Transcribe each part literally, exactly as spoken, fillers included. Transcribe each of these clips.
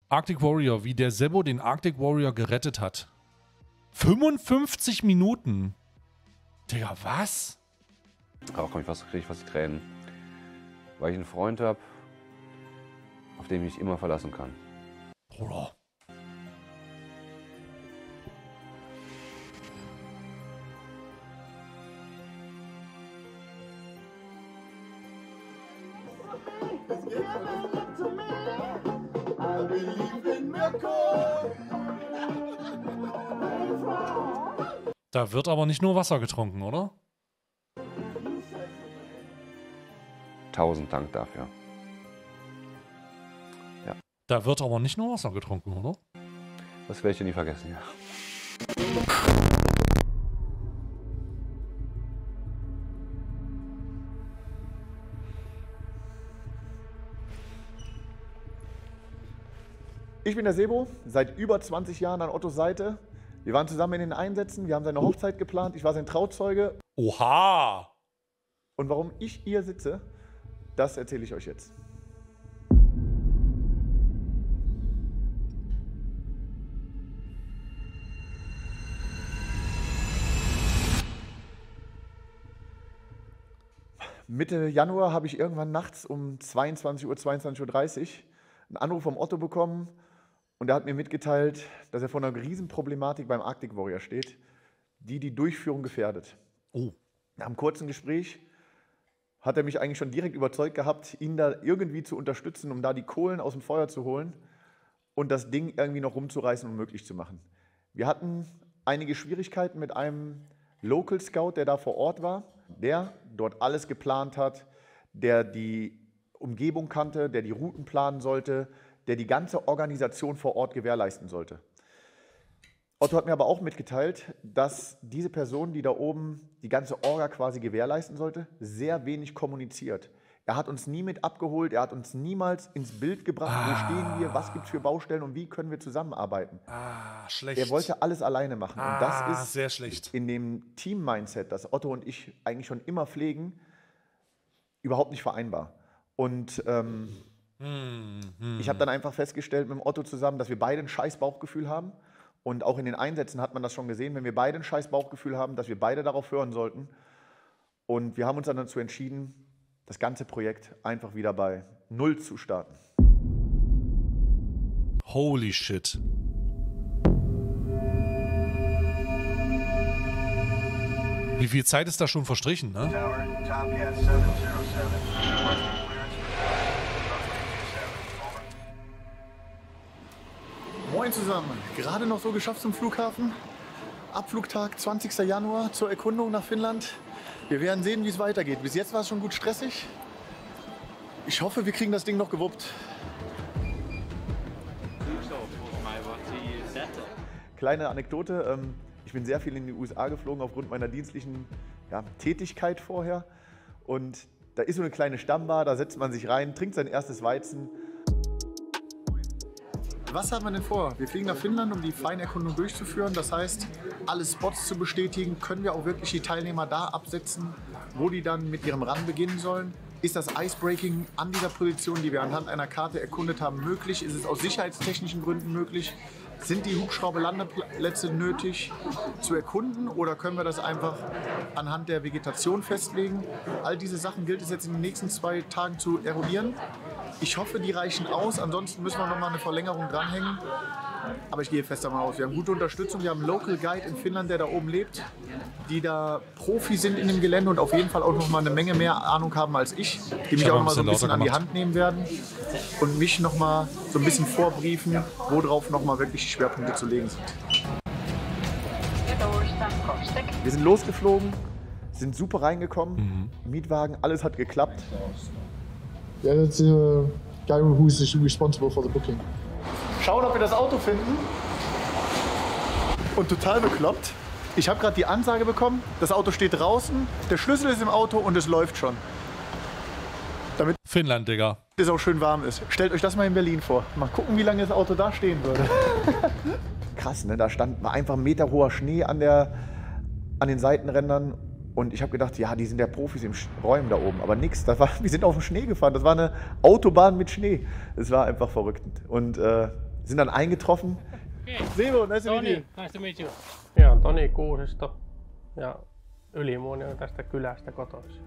Arctic Warrior, wie der Sebo den Arctic Warrior gerettet hat. fünfundfünfzig Minuten. Digga, was? Auch komm ich fast, kriege ich fast die Tränen. Weil ich einen Freund habe, auf den ich mich immer verlassen kann. Bruder. Da wird aber nicht nur Wasser getrunken, oder? Tausend Dank dafür. Ja. Da wird aber nicht nur Wasser getrunken, oder? Das werde ich dir nie vergessen, ja. Ich bin der Sebo, seit über zwanzig Jahren an Ottos Seite. Wir waren zusammen in den Einsätzen, wir haben seine Hochzeit geplant, ich war sein Trauzeuge. Oha! Und warum ich hier sitze, das erzähle ich euch jetzt. Mitte Januar habe ich irgendwann nachts um zweiundzwanzig Uhr, zweiundzwanzig Uhr dreißig einen Anruf vom Otto bekommen und er hat mir mitgeteilt, dass er vor einer Riesenproblematik beim Arctic Warrior steht, die die Durchführung gefährdet. Oh. Nach einem kurzen Gespräch hat er mich eigentlich schon direkt überzeugt gehabt, ihn da irgendwie zu unterstützen, um da die Kohlen aus dem Feuer zu holen und das Ding irgendwie noch rumzureißen und möglich zu machen. Wir hatten einige Schwierigkeiten mit einem Local Scout, der da vor Ort war, der dort alles geplant hat, der die Umgebung kannte, der die Routen planen sollte, der die ganze Organisation vor Ort gewährleisten sollte. Otto hat mir aber auch mitgeteilt, dass diese Person, die da oben die ganze Orga quasi gewährleisten sollte, sehr wenig kommuniziert. Er hat uns nie mit abgeholt, er hat uns niemals ins Bild gebracht, ah. wo stehen wir, was gibt es für Baustellen und wie können wir zusammenarbeiten. Ah, schlecht. Er wollte alles alleine machen. Ah, und das ist sehr schlecht. In dem Team-Mindset, das Otto und ich eigentlich schon immer pflegen, überhaupt nicht vereinbar. Und ähm, hm, hm. ich habe dann einfach festgestellt mit dem Otto zusammen, dass wir beide ein scheiß Bauchgefühl haben. Und auch in den Einsätzen hat man das schon gesehen, wenn wir beide ein scheiß Bauchgefühl haben, dass wir beide darauf hören sollten. Und wir haben uns dann dazu entschieden, das ganze Projekt einfach wieder bei Null zu starten. Holy shit. Wie viel Zeit ist da schon verstrichen, ne? Moin zusammen, gerade noch so geschafft zum Flughafen. Abflugtag zwanzigster Januar zur Erkundung nach Finnland. Wir werden sehen, wie es weitergeht. Bis jetzt war es schon gut stressig. Ich hoffe, wir kriegen das Ding noch gewuppt. Kleine Anekdote, ich bin sehr viel in die U S A geflogen aufgrund meiner dienstlichen ja, Tätigkeit vorher. Und da ist so eine kleine Stammbar, da setzt man sich rein, trinkt sein erstes Weizen. Was haben wir denn vor? Wir fliegen nach Finnland, um die Feinerkundung durchzuführen. Das heißt, alle Spots zu bestätigen, können wir auch wirklich die Teilnehmer da absetzen, wo die dann mit ihrem Run beginnen sollen. Ist das Icebreaking an dieser Position, die wir anhand einer Karte erkundet haben, möglich? Ist es aus sicherheitstechnischen Gründen möglich? Sind die Hubschrauberlandeplätze nötig zu erkunden oder können wir das einfach anhand der Vegetation festlegen? All diese Sachen gilt es jetzt in den nächsten zwei Tagen zu eruieren. Ich hoffe, die reichen aus, ansonsten müssen wir noch mal eine Verlängerung dranhängen. Aber ich gehe fest davon aus, wir haben gute Unterstützung, wir haben einen Local Guide in Finnland, der da oben lebt, die da Profi sind in dem Gelände und auf jeden Fall auch noch mal eine Menge mehr Ahnung haben als ich, die mich auch noch mal so ein bisschen an die Hand nehmen werden und mich noch mal so ein bisschen vorbriefen, worauf noch mal wirklich die Schwerpunkte zu legen sind. Wir sind losgeflogen, sind super reingekommen, mhm. Mietwagen, alles hat geklappt. Yeah, that's the guy who's responsible for the booking. Schauen, ob wir das Auto finden. Und total bekloppt. Ich habe gerade die Ansage bekommen, das Auto steht draußen, der Schlüssel ist im Auto und es läuft schon. Damit Finnland, Digga. es auch schön warm ist. Stellt euch das mal in Berlin vor. Mal gucken, wie lange das Auto da stehen würde. Krass, ne? Da stand war einfach ein Meter hoher Schnee an, der, an den Seitenrändern. Und ich habe gedacht, ja, die sind ja Profis im Räumen da oben. Aber nix, das war, wir sind auf dem Schnee gefahren. Das war eine Autobahn mit Schnee. Es war einfach verrückt. Und äh, sind dann eingetroffen. Sebo, nice to meet you. Nice to meet you. Joo, Toni Kuusisto ja Ylimuoni on tästä kylästä kotoisin.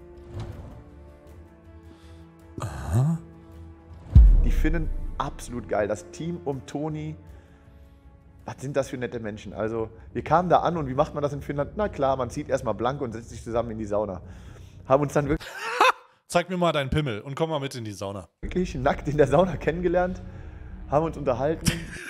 Aha. Die Finnen absolut geil. Das Team um Toni, was sind das für nette Menschen? Also, wir kamen da an und wie macht man das in Finnland? Na klar, man zieht erstmal blank und setzt sich zusammen in die Sauna. Haben uns dann wirklich, Zeig mir mal deinen Pimmel und komm mal mit in die Sauna. wirklich nackt in der Sauna kennengelernt, haben uns unterhalten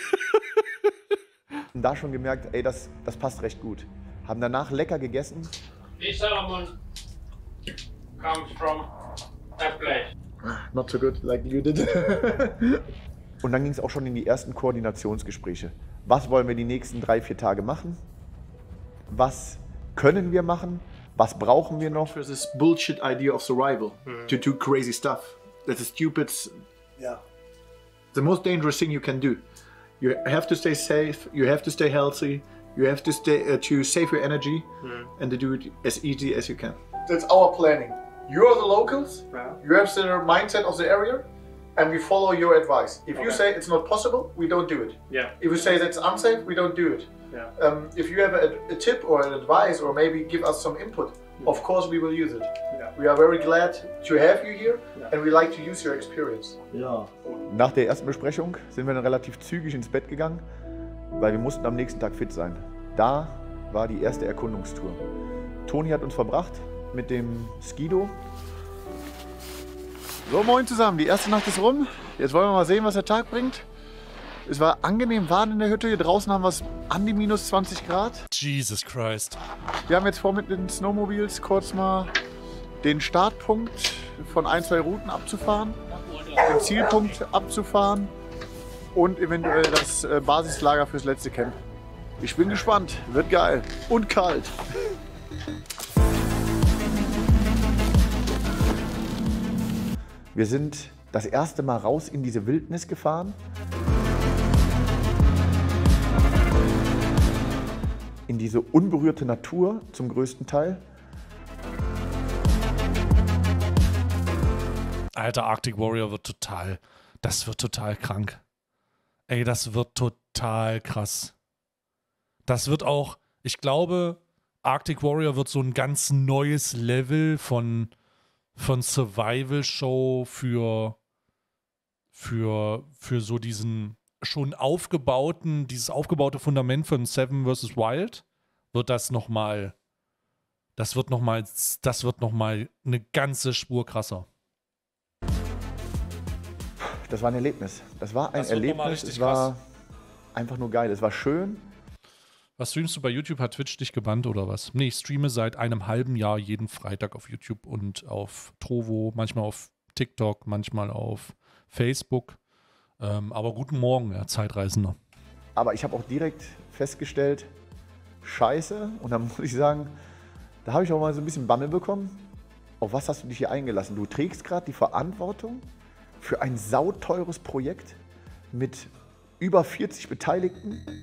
und da schon gemerkt, ey, das, das passt recht gut. Haben danach lecker gegessen. This salmon comes from that place. Not so good, like you did. Und dann ging es auch schon in die ersten Koordinationsgespräche. Was wollen wir die nächsten drei, vier Tage machen? Was können wir machen? Was brauchen wir noch? There's this bullshit idea of survival to do crazy stuff. That's a stupid. Yeah. The most dangerous thing you can do. You have to stay safe. You have to stay healthy. You have to stay uh, to save your energy and to do it as easy as you can. That's our planning. You are the locals. You have the mindset of the area, and we follow your advice. If you say it's not possible, we don't do it. Yeah. If you say that's unsafe, we don't do it. Yeah. Um, if you have a, a tip or an advice, or maybe give us some input, of course we will use it. Yeah. We are very glad to have you here, Yeah. and we like to use your experience. Yeah. Nach der ersten Besprechung sind wir dann relativ zügig ins Bett gegangen, weil wir mussten am nächsten Tag fit sein. Da war die erste Erkundungstour. Toni hat uns verbracht mit dem Skido. So, moin zusammen, die erste Nacht ist rum. Jetzt wollen wir mal sehen, was der Tag bringt. Es war angenehm warm in der Hütte. Hier draußen haben wir es an die minus zwanzig Grad. Jesus Christ. Wir haben jetzt vor, mit den Snowmobiles kurz mal den Startpunkt von ein, zwei Routen abzufahren, den Zielpunkt abzufahren und eventuell das äh, Basislager fürs letzte Camp. Ich bin gespannt, wird geil und kalt. Wir sind das erste Mal raus in diese Wildnis gefahren. In diese unberührte Natur zum größten Teil. Alter, Arctic Warrior wird total, das wird total krank. Ey, das wird total krass. Das wird auch, ich glaube, Arctic Warrior wird so ein ganz neues Level von, von Survival-Show für, für, für so diesen schon aufgebauten, dieses aufgebaute Fundament von Seven versus. Wild, wird das nochmal, das wird nochmal, das wird nochmal eine ganze Spur krasser. Das war ein Erlebnis. Das war ein Das wird noch mal Erlebnis. richtig Es war krass. einfach nur geil. Es war schön. Was streamst du bei YouTube? Hat Twitch dich gebannt oder was? Nee, ich streame seit einem halben Jahr jeden Freitag auf YouTube und auf Trovo, manchmal auf TikTok, manchmal auf Facebook. Ähm, aber guten Morgen, ja, Zeitreisender. Aber ich habe auch direkt festgestellt, scheiße. Und dann muss ich sagen, da habe ich auch mal so ein bisschen Bammel bekommen. Auf was hast du dich hier eingelassen? Du trägst gerade die Verantwortung für ein sauteures Projekt mit über vierzig Beteiligten.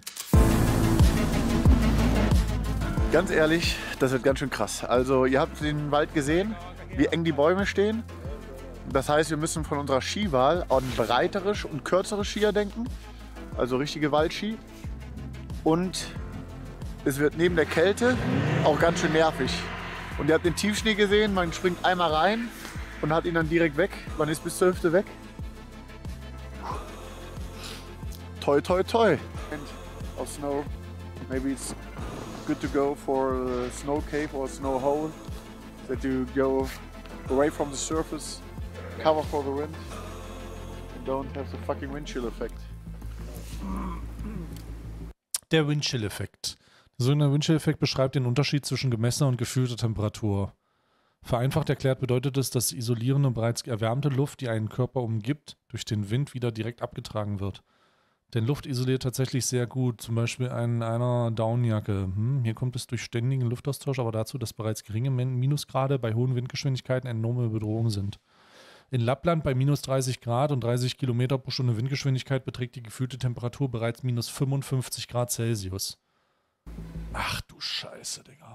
Ganz ehrlich, das wird ganz schön krass. Also ihr habt den Wald gesehen, wie eng die Bäume stehen. Das heißt, wir müssen von unserer Skiwahl an breitere und kürzere Skier denken. Also richtige Waldski. Und es wird neben der Kälte auch ganz schön nervig. Und ihr habt den Tiefschnee gesehen, man springt einmal rein und hat ihn dann direkt weg. Man ist bis zur Hüfte weg. Toi, toi, toi. Of snow. Maybe it's good to go for a snow cave or a snow hole. That you go away from the surface, cover for the wind, and don't have the fucking wind chill effect. Der Windchill-Effekt. Der sogenannte Windchill-Effekt beschreibt den Unterschied zwischen gemessener und gefühlter Temperatur. Vereinfacht erklärt bedeutet es, dass isolierende, bereits erwärmte Luft, die einen Körper umgibt, durch den Wind wieder direkt abgetragen wird. Denn Luft isoliert tatsächlich sehr gut, zum Beispiel in einer Downjacke. Hm, hier kommt es durch ständigen Luftaustausch aber dazu, dass bereits geringe Minusgrade bei hohen Windgeschwindigkeiten eine enorme Bedrohung sind. In Lappland bei minus dreißig Grad und dreißig Kilometer pro Stunde Windgeschwindigkeit beträgt die gefühlte Temperatur bereits minus fünfundfünfzig Grad Celsius. Ach du Scheiße, Digga.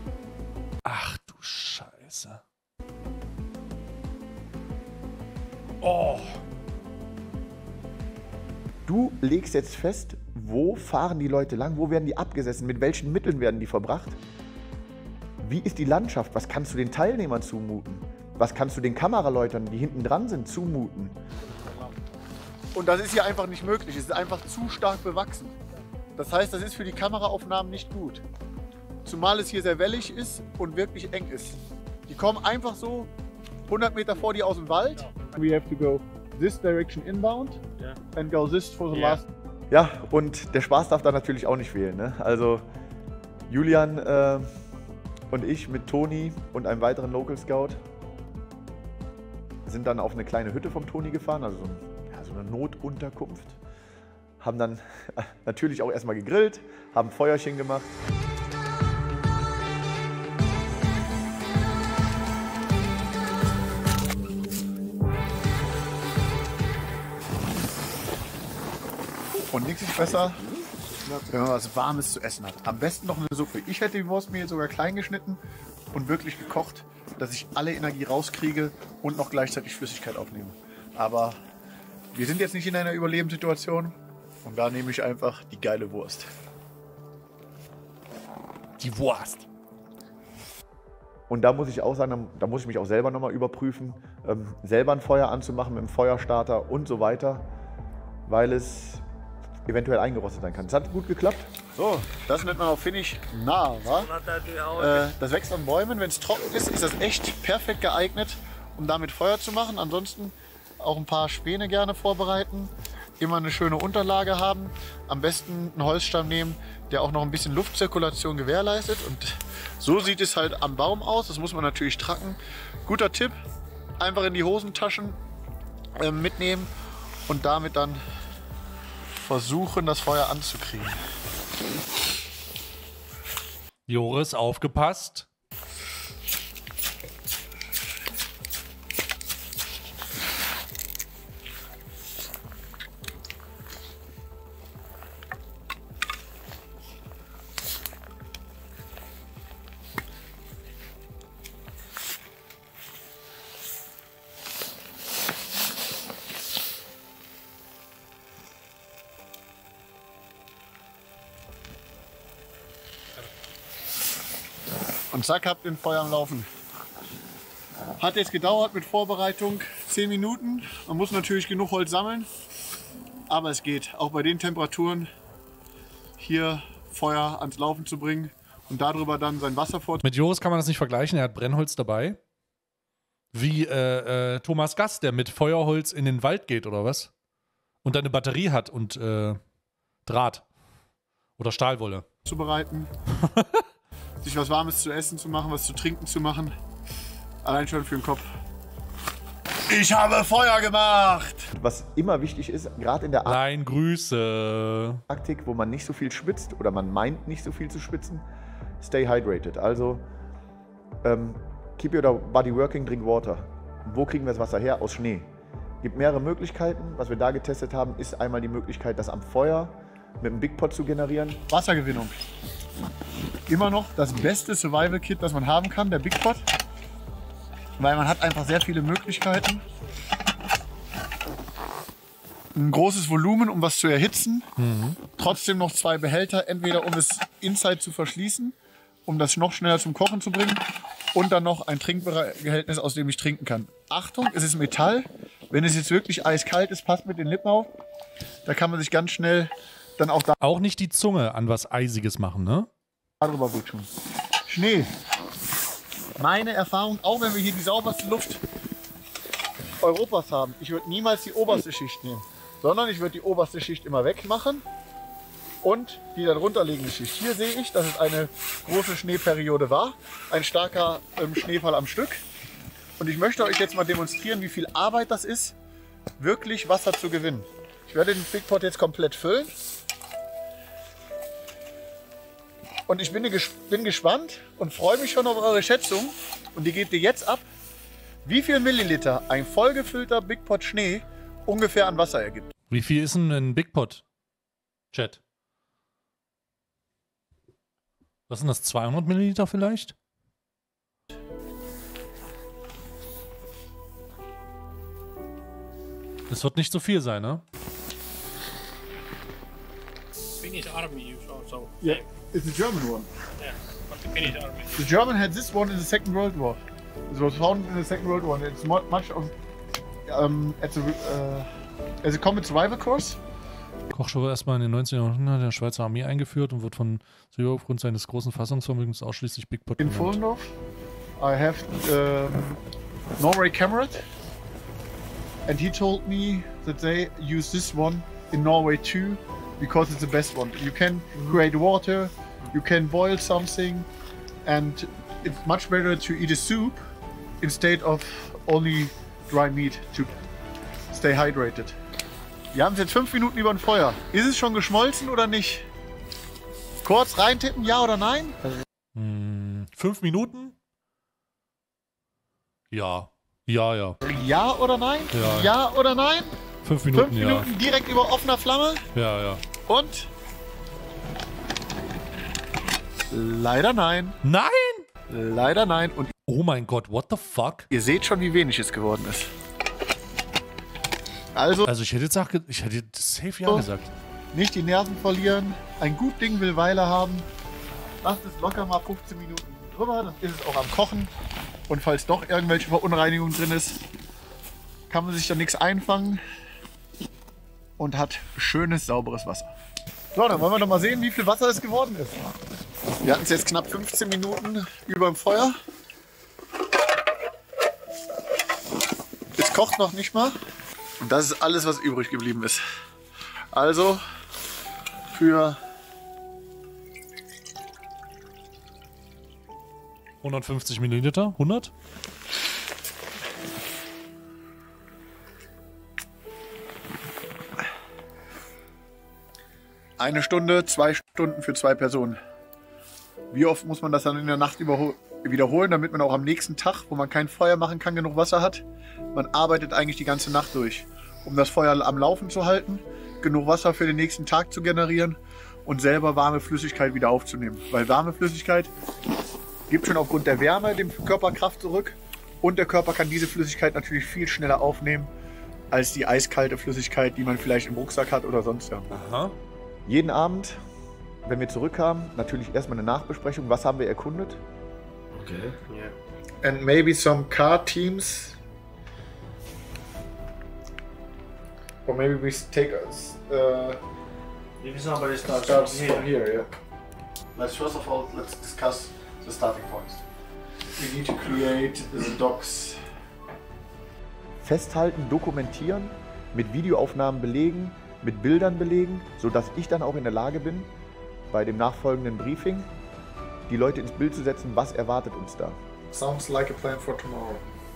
Ach du Scheiße. Oh. Du legst jetzt fest, wo fahren die Leute lang, wo werden die abgesessen, mit welchen Mitteln werden die verbracht? Wie ist die Landschaft? Was kannst du den Teilnehmern zumuten? Was kannst du den Kameraleutern, die hinten dran sind, zumuten? Und das ist hier einfach nicht möglich. Es ist einfach zu stark bewachsen. Das heißt, das ist für die Kameraaufnahmen nicht gut. Zumal es hier sehr wellig ist und wirklich eng ist. Die kommen einfach so hundert Meter vor dir aus dem Wald. We have to go this direction inbound and go this for the last. Ja, und der Spaß darf da natürlich auch nicht fehlen. Ne? Also Julian äh, und ich mit Toni und einem weiteren Local Scout sind dann auf eine kleine Hütte vom Toni gefahren, also so, ein, ja, so eine Notunterkunft. Haben dann natürlich auch erstmal gegrillt, haben Feuerchen gemacht. Und nichts ist besser, wenn man was Warmes zu essen hat. Am besten noch eine Suppe. Ich hätte die Wurstmehl sogar klein geschnitten und wirklich gekocht, dass ich alle Energie rauskriege und noch gleichzeitig Flüssigkeit aufnehme. Aber wir sind jetzt nicht in einer Überlebenssituation und da nehme ich einfach die geile Wurst. Die Wurst. Und da muss ich auch sagen, da muss ich mich auch selber nochmal überprüfen, ähm, selber ein Feuer anzumachen mit dem Feuerstarter und so weiter, weil es eventuell eingerostet sein kann. Das hat gut geklappt. So, das nennt man auf Finnisch Naava. Äh, das wächst an Bäumen. Wenn es trocken ist, ist das echt perfekt geeignet, um damit Feuer zu machen. Ansonsten auch ein paar Späne gerne vorbereiten. Immer eine schöne Unterlage haben. Am besten einen Holzstamm nehmen, der auch noch ein bisschen Luftzirkulation gewährleistet. Und so sieht es halt am Baum aus. Das muss man natürlich tracken. Guter Tipp, einfach in die Hosentaschen äh, mitnehmen und damit dann versuchen, das Feuer anzukriegen. Joris, aufgepasst. Und zack, habt ihr ein Feuer am Laufen. Hat jetzt gedauert mit Vorbereitung zehn Minuten. Man muss natürlich genug Holz sammeln, aber es geht. Auch bei den Temperaturen hier Feuer ans Laufen zu bringen und darüber dann sein Wasser vor. Mit Joris kann man das nicht vergleichen, er hat Brennholz dabei. Wie äh, äh, Thomas Gass, der mit Feuerholz in den Wald geht, oder was? Und eine Batterie hat und äh, Draht. Oder Stahlwolle. Zubereiten. Sich was Warmes zu essen zu machen, was zu trinken zu machen. Allein schon für den Kopf. Ich habe Feuer gemacht! Was immer wichtig ist, gerade in der Nein, Grüße. Arktik, wo man nicht so viel schwitzt oder man meint nicht so viel zu schwitzen, stay hydrated. Also ähm, keep your body working, drink water. Wo kriegen wir das Wasser her? Aus Schnee. Es gibt mehrere Möglichkeiten. Was wir da getestet haben, ist einmal die Möglichkeit, das am Feuer mit einem Big Pot zu generieren. Wassergewinnung. Immer noch das beste Survival-Kit, das man haben kann, der Big Pot. Weil man hat einfach sehr viele Möglichkeiten. Ein großes Volumen, um was zu erhitzen. Mhm. Trotzdem noch zwei Behälter, entweder um es inside zu verschließen, um das noch schneller zum Kochen zu bringen. Und dann noch ein Trinkbehältnis, aus dem ich trinken kann. Achtung, es ist Metall. Wenn es jetzt wirklich eiskalt ist, passt mit den Lippen auf. Da kann man sich ganz schnell dann auch da Auch nicht die Zunge an was Eisiges machen, ne? darüber rutschen. Schnee. Meine Erfahrung, auch wenn wir hier die sauberste Luft Europas haben, ich würde niemals die oberste Schicht nehmen, sondern ich würde die oberste Schicht immer wegmachen und die darunter liegende Schicht. Hier sehe ich, dass es eine große Schneeperiode war, ein starker ähm, Schneefall am Stück. Und ich möchte euch jetzt mal demonstrieren, wie viel Arbeit das ist, wirklich Wasser zu gewinnen. Ich werde den Big Pot jetzt komplett füllen. Und ich bin, bin gespannt und freue mich schon auf eure Schätzung. Und die gebt ihr jetzt ab, wie viel Milliliter ein vollgefüllter Big Pot Schnee ungefähr an Wasser ergibt. Wie viel ist denn ein Big Pot? Chat. Was sind das? zweihundert Milliliter vielleicht? Es wird nicht so viel sein, ne? Finnish army use also. Yeah, it's the German one. Yeah, but the Finnish army. The German had this one in the Second World War. It was found in the Second World War. It's mu- much of um, as a uh, as a combat survival course. Koch wurde erstmal in den neunzehnten Jahrhunderten der Schweizer Armee eingeführt und wird von Silber aufgrund seines großen Fassungsvermögens ausschließlich Big Pot In genannt. Fullendorf, I have um, Norway Cameron, and he told me that they use this one in Norway too because it's the best one. You can create water, you can boil something, and it's much better to eat a soup instead of only dry meat to stay hydrated. Wir haben es jetzt fünf Minuten über dem Feuer. Ist es schon geschmolzen oder nicht? Kurz reintippen, ja oder nein? Hm, fünf Minuten? Ja. Ja, ja. Ja oder nein? Ja. Ja oder nein? Fünf Minuten, Fünf ja. Minuten direkt über offener Flamme. Ja, ja. Und? Leider nein. Nein! Leider nein. Und Oh mein Gott, what the fuck? ihr seht schon, wie wenig es geworden ist. Also, Also ich hätte jetzt auch, ge- ich hätte safe ja So. gesagt. nicht die Nerven verlieren. Ein gut Ding will Weile haben. Lasst es locker mal fünfzehn Minuten drüber. Dann ist es auch am Kochen. Und falls doch irgendwelche Verunreinigungen drin ist, kann man sich da nichts einfangen. Und hat schönes, sauberes Wasser. So, dann wollen wir doch mal sehen, wie viel Wasser es geworden ist. Wir hatten es jetzt knapp fünfzehn Minuten über dem Feuer. Es kocht noch nicht mal. Und das ist alles, was übrig geblieben ist. Also für hundertfünfzig Milliliter? hundert? eine Stunde, zwei Stunden für zwei Personen. Wie oft muss man das dann in der Nacht überho- wiederholen, damit man auch am nächsten Tag, wo man kein Feuer machen kann, genug Wasser hat? Man arbeitet eigentlich die ganze Nacht durch, um das Feuer am Laufen zu halten, genug Wasser für den nächsten Tag zu generieren und selber warme Flüssigkeit wieder aufzunehmen. Weil warme Flüssigkeit gibt schon aufgrund der Wärme dem Körper Kraft zurück und der Körper kann diese Flüssigkeit natürlich viel schneller aufnehmen als die eiskalte Flüssigkeit, die man vielleicht im Rucksack hat oder sonst irgendwo. Aha. Jeden Abend, wenn wir zurückkamen, natürlich erstmal eine Nachbesprechung. Was haben wir erkundet? Okay. Yeah. And maybe some car teams. Or maybe we take us. Uh, Maybe somebody starts starts from from here. here, yeah. Let's first of all let's discuss the starting points. We need to create the docs. Festhalten, dokumentieren, mit Videoaufnahmen belegen, mit Bildern belegen, sodass ich dann auch in der Lage bin, bei dem nachfolgenden Briefing die Leute ins Bild zu setzen, was erwartet uns da. Sounds like a plan for tomorrow.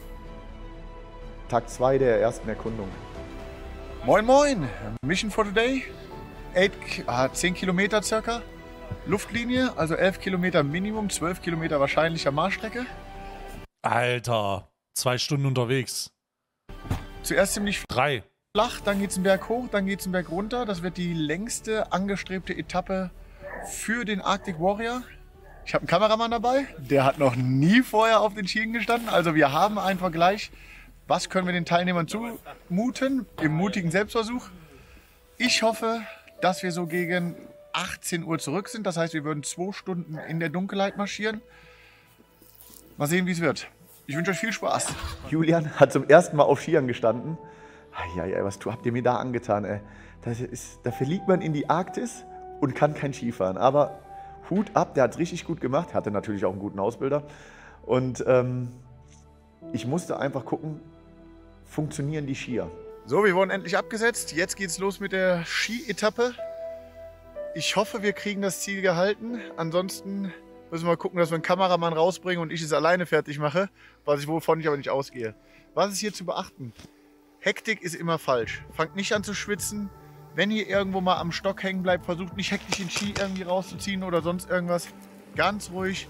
Tag zwei der ersten Erkundung. Moin moin! Mission for today. Eight, ah, zehn Kilometer circa. Luftlinie, also elf Kilometer Minimum, zwölf Kilometer wahrscheinlicher Marschstrecke. Alter. Zwei Stunden unterwegs. Zuerst ziemlich Drei. flach, dann geht es einen Berg hoch, dann geht es einen Berg runter. Das wird die längste angestrebte Etappe für den Arctic Warrior. Ich habe einen Kameramann dabei, der hat noch nie vorher auf den Schienen gestanden. Also wir haben einen Vergleich, was können wir den Teilnehmern zumuten im mutigen Selbstversuch. Ich hoffe, dass wir so gegen achtzehn Uhr zurück sind. Das heißt, wir würden zwei Stunden in der Dunkelheit marschieren. Mal sehen, wie es wird. Ich wünsche euch viel Spaß. Julian hat zum ersten Mal auf Skiern gestanden. Ja, ja, was habt ihr mir da angetan, ey? Das ist, da verliegt man in die Arktis und kann kein Skifahren. Aber Hut ab, der hat es richtig gut gemacht. Hatte natürlich auch einen guten Ausbilder. Und ähm, ich musste einfach gucken, funktionieren die Skier. So, wir wurden endlich abgesetzt. Jetzt geht's los mit der Ski-Etappe. Ich hoffe, wir kriegen das Ziel gehalten. Ansonsten müssen wir gucken, dass wir einen Kameramann rausbringen und ich es alleine fertig mache, was ich wovon ich aber nicht ausgehe. Was ist hier zu beachten? Hektik ist immer falsch. Fangt nicht an zu schwitzen. Wenn ihr irgendwo mal am Stock hängen bleibt, versucht nicht hektisch den Ski irgendwie rauszuziehen oder sonst irgendwas. Ganz ruhig.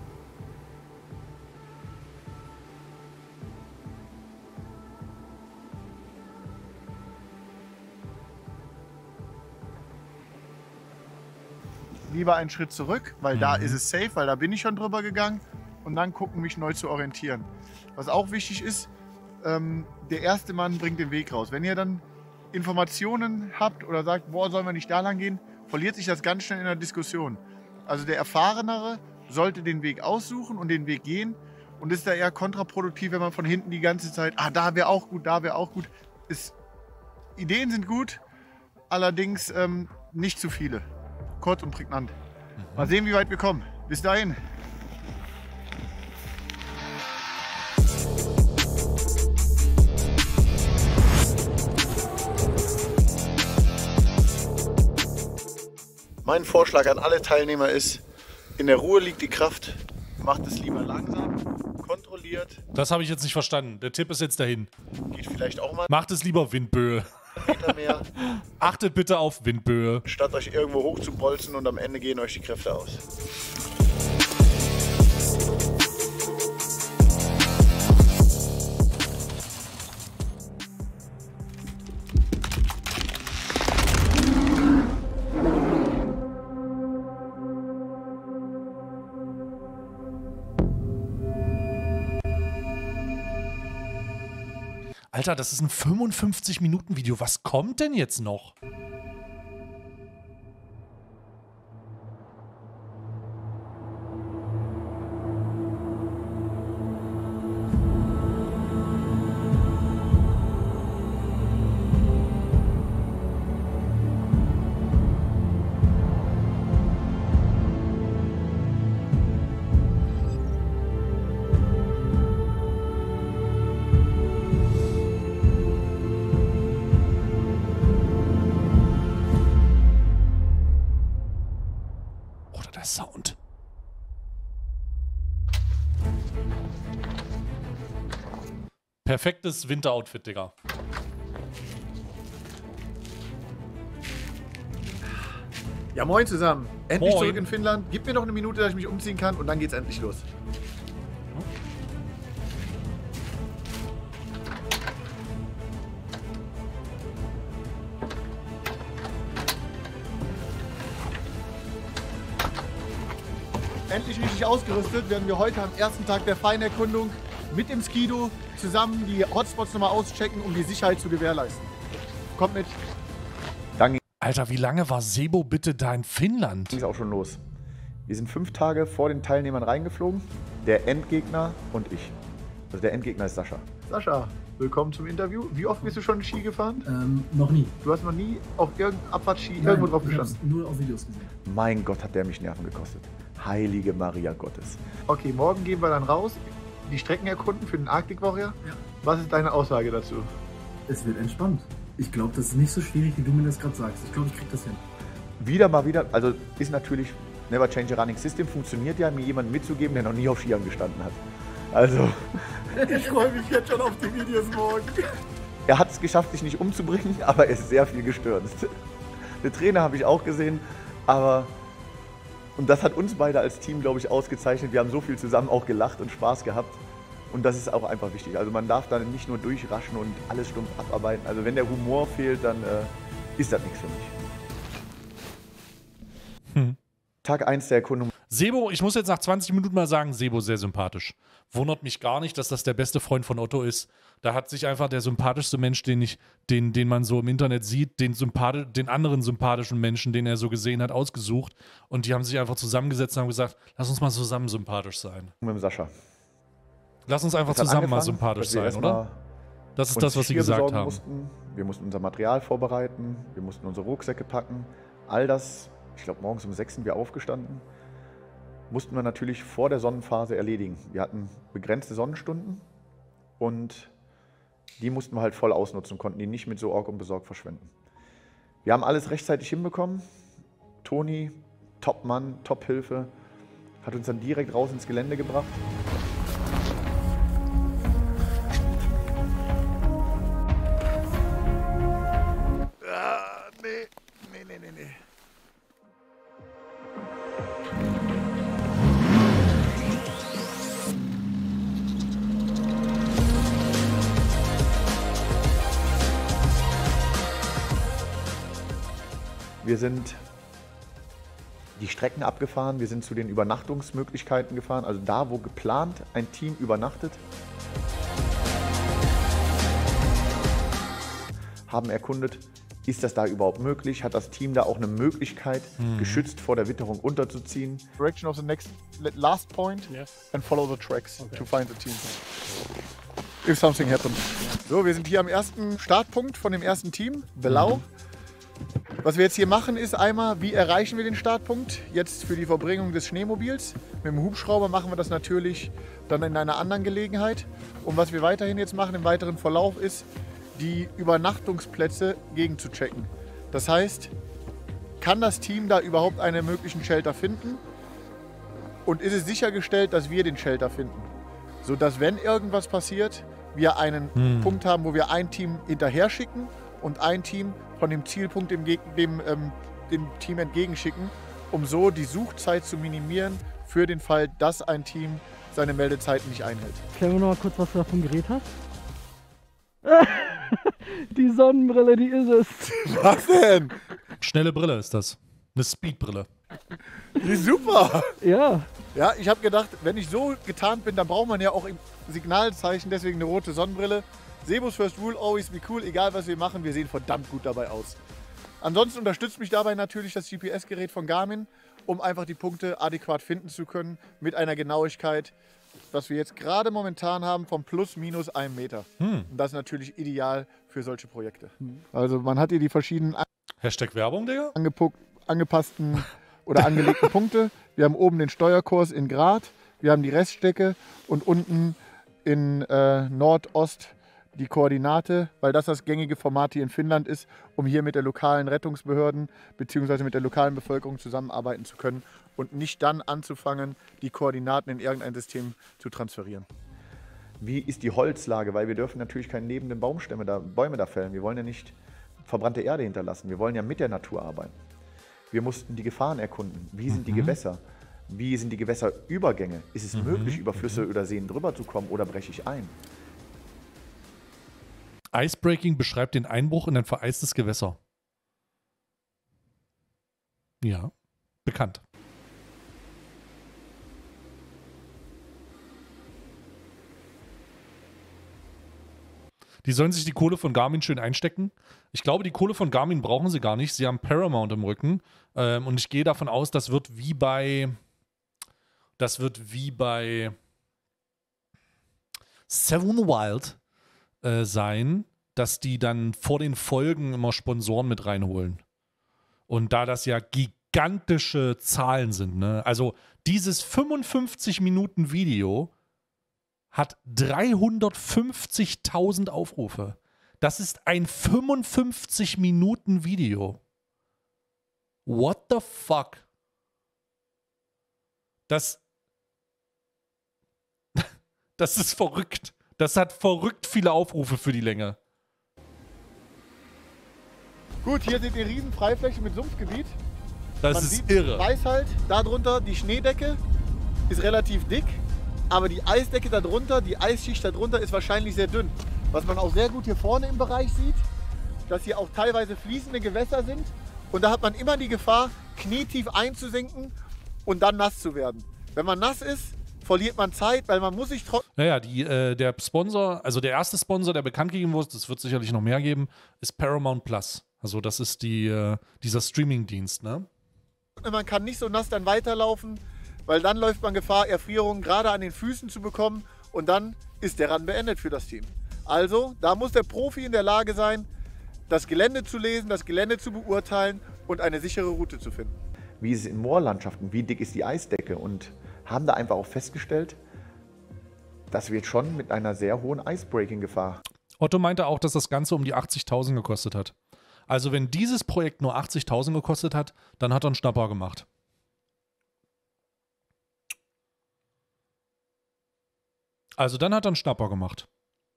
Lieber einen Schritt zurück, weil Mhm. da ist es safe, weil da bin ich schon drüber gegangen. Und dann gucken, mich neu zu orientieren. Was auch wichtig ist, ähm, der erste Mann bringt den Weg raus. Wenn ihr dann Informationen habt oder sagt, boah, sollen wir nicht da lang gehen, verliert sich das ganz schnell in der Diskussion. Also der Erfahrenere sollte den Weg aussuchen und den Weg gehen und ist da eher kontraproduktiv, wenn man von hinten die ganze Zeit, ah, da wäre auch gut, da wäre auch gut. Ist, Ideen sind gut, allerdings ähm, nicht zu viele. Kurz und prägnant. Mal sehen, wie weit wir kommen. Bis dahin. Mein Vorschlag an alle Teilnehmer ist, in der Ruhe liegt die Kraft. Macht es lieber langsam, kontrolliert. Das habe ich jetzt nicht verstanden. Der Tipp ist jetzt dahin. Geht vielleicht auch mal Macht es lieber Windböe. einen Meter mehr, Achtet bitte auf Windböe. statt euch irgendwo hoch zu bolzen und am Ende gehen euch die Kräfte aus. Alter, das ist ein fünfundfünfzig Minuten Video. Was kommt denn jetzt noch? Der Sound. Perfektes Winteroutfit, Digga. Ja, moin zusammen. Endlich Moin. zurück in Finnland. Gib mir noch eine Minute, dass ich mich umziehen kann und dann geht's endlich los. Endlich richtig ausgerüstet werden wir heute am ersten Tag der Feinerkundung mit dem Skido zusammen die Hotspots nochmal auschecken, um die Sicherheit zu gewährleisten. Kommt mit. Dann Alter, wie lange war Sebo bitte da in Finnland? ging es auch schon los. Wir sind fünf Tage vor den Teilnehmern reingeflogen. Der Endgegner und ich. Also der Endgegner ist Sascha. Sascha, willkommen zum Interview. Wie oft bist du schon Ski gefahren? Ähm, noch nie. Du hast noch nie auf irgendeinem Abfahrtski Nein, irgendwo drauf ich hab's gestanden? nur auf Videos gesehen. Mein Gott, hat der mich Nerven gekostet. Heilige Maria Gottes. Okay, morgen gehen wir dann raus, die Strecken erkunden für den Arctic Warrior. Ja. Was ist deine Aussage dazu? Es wird entspannt. Ich glaube, das ist nicht so schwierig, wie du mir das gerade sagst. Ich glaube, ich krieg das hin. Wieder mal wieder, also ist natürlich, Never Change a Running System funktioniert ja, mir jemanden mitzugeben, der noch nie auf Skiern gestanden hat. Also, Ich freue mich jetzt schon auf die Videos morgen. er hat es geschafft, sich nicht umzubringen, aber er ist sehr viel gestürzt. Eine Träne habe ich auch gesehen, aber, und das hat uns beide als Team, glaube ich, ausgezeichnet. Wir haben so viel zusammen auch gelacht und Spaß gehabt. Und das ist auch einfach wichtig. Also man darf dann nicht nur durchraschen und alles stumpf abarbeiten. Also wenn der Humor fehlt, dann äh, ist das nichts für mich. Hm. Tag eins der Erkundung. Sebo, ich muss jetzt nach zwanzig Minuten mal sagen, Sebo sehr sympathisch. Wundert mich gar nicht, dass das der beste Freund von Otto ist. Da hat sich einfach der sympathischste Mensch, den, ich, den, den man so im Internet sieht, den, sympathi den anderen sympathischen Menschen, den er so gesehen hat, ausgesucht. Und die haben sich einfach zusammengesetzt und haben gesagt, lass uns mal zusammen sympathisch sein. Mit dem Sascha. Lass uns einfach Das hat zusammen mal angefangen, sympathisch dass wir sein, erstmal oder? Das ist uns das, was sie Skier gesagt besorgen haben. Mussten. Wir mussten unser Material vorbereiten, wir mussten unsere Rucksäcke packen. All das, ich glaube morgens um sechs sind wir aufgestanden, mussten wir natürlich vor der Sonnenphase erledigen. Wir hatten begrenzte Sonnenstunden und die mussten wir halt voll ausnutzen und konnten die nicht mit so Org und besorgt verschwenden. Wir haben alles rechtzeitig hinbekommen. Toni, Top-Mann, Top-Hilfe, hat uns dann direkt raus ins Gelände gebracht. Ah, nee, nee, nee, nee, nee. Wir sind die Strecken abgefahren, wir sind zu den Übernachtungsmöglichkeiten gefahren, also da, wo geplant ein Team übernachtet. haben erkundet, ist das da überhaupt möglich? Hat das Team da auch eine Möglichkeit, mhm. geschützt vor der Witterung unterzuziehen? Direction of the next last point Yes. and follow the tracks Okay. to find the team. If something happens. So, wir sind hier am ersten Startpunkt von dem ersten Team, Belau. Mhm. Was wir jetzt hier machen, ist einmal, wie erreichen wir den Startpunkt? Jetzt für die Verbringung des Schneemobils. Mit dem Hubschrauber machen wir das natürlich dann in einer anderen Gelegenheit. Und was wir weiterhin jetzt machen im weiteren Verlauf ist, die Übernachtungsplätze gegen zu checken. Das heißt, kann das Team da überhaupt einen möglichen Shelter finden? Und ist es sichergestellt, dass wir den Shelter finden? Sodass, wenn irgendwas passiert, wir einen hm. Punkt haben, wo wir ein Team hinterher schicken und ein Team von dem Zielpunkt dem, dem, ähm, dem Team entgegenschicken, um so die Suchzeit zu minimieren für den Fall, dass ein Team seine Meldezeit nicht einhält. Erklär mir noch mal kurz, was du da vom Gerät hast. Die Sonnenbrille, die ist es. Was denn? Schnelle Brille ist das. Eine Speedbrille. Die ist super. Ja. Ja, ich habe gedacht, wenn ich so getarnt bin, dann braucht man ja auch im Signalzeichen deswegen eine rote Sonnenbrille. Sebus First Rule, always be cool, egal was wir machen, wir sehen verdammt gut dabei aus. Ansonsten unterstützt mich dabei natürlich das G P S-Gerät von Garmin, um einfach die Punkte adäquat finden zu können mit einer Genauigkeit, was wir jetzt gerade momentan haben, von plus minus einem Meter. Hm. Und das ist natürlich ideal für solche Projekte. Also man hat hier die verschiedenen Hashtag Werbung, Digga? angepassten oder angelegten Punkte. Wir haben oben den Steuerkurs in Grad, wir haben die Reststrecke und unten in äh, Nordost die Koordinate, weil das das gängige Format hier in Finnland ist, um hier mit der lokalen Rettungsbehörden bzw. mit der lokalen Bevölkerung zusammenarbeiten zu können und nicht dann anzufangen, die Koordinaten in irgendein System zu transferieren. Wie ist die Holzlage? Weil wir dürfen natürlich keine lebenden Baumstämme da, Bäume da fällen. Wir wollen ja nicht verbrannte Erde hinterlassen. Wir wollen ja mit der Natur arbeiten. Wir mussten die Gefahren erkunden. Wie sind mhm. die Gewässer? Wie sind die Gewässerübergänge? Ist es mhm. möglich, über Flüsse oder Seen drüber zu kommen oder breche ich ein? Icebreaking beschreibt den Einbruch in ein vereistes Gewässer. Ja, bekannt. Die sollen sich die Kohle von Garmin schön einstecken. Ich glaube, die Kohle von Garmin brauchen sie gar nicht. Sie haben Paramount im Rücken. Ähm, und ich gehe davon aus, das wird wie bei das wird wie bei Seven Wild äh, sein, dass die dann vor den Folgen immer Sponsoren mit reinholen. Und da das ja gigantische Zahlen sind, ne? Also dieses fünfundfünfzig Minuten Video hat dreihundertfünfzigtausend Aufrufe. Das ist ein fünfundfünfzig Minuten Video. What the fuck? Das, das ist verrückt. Das hat verrückt viele Aufrufe für die Länge. Gut, hier seht ihr riesen Freifläche mit Sumpfgebiet. Das Man ist sieht, irre. Weiß halt, darunter die Schneedecke ist relativ dick, aber die Eisdecke darunter, die Eisschicht darunter ist wahrscheinlich sehr dünn. Was man auch sehr gut hier vorne im Bereich sieht, dass hier auch teilweise fließende Gewässer sind und da hat man immer die Gefahr, knietief einzusinken und dann nass zu werden. Wenn man nass ist, verliert man Zeit, weil man muss sich trotzdem... Naja, die, äh, der Sponsor, also der erste Sponsor, der bekannt gegeben wurde, das wird sicherlich noch mehr geben, ist Paramount Plus. Also das ist die, äh, dieser Streaming-Dienst, ne? Man kann nicht so nass dann weiterlaufen, weil dann läuft man Gefahr, Erfrierungen gerade an den Füßen zu bekommen und dann ist der Run beendet für das Team. Also, da muss der Profi in der Lage sein, das Gelände zu lesen, das Gelände zu beurteilen und eine sichere Route zu finden. Wie ist es in Moorlandschaften? Wie dick ist die Eisdecke? Und haben da einfach auch festgestellt, dass wir schon mit einer sehr hohen Icebreaking-Gefahr. Otto meinte auch, dass das Ganze um die achtzigtausend gekostet hat. Also wenn dieses Projekt nur achtzigtausend gekostet hat, dann hat er einen Schnapper gemacht. Also dann hat er einen Schnapper gemacht.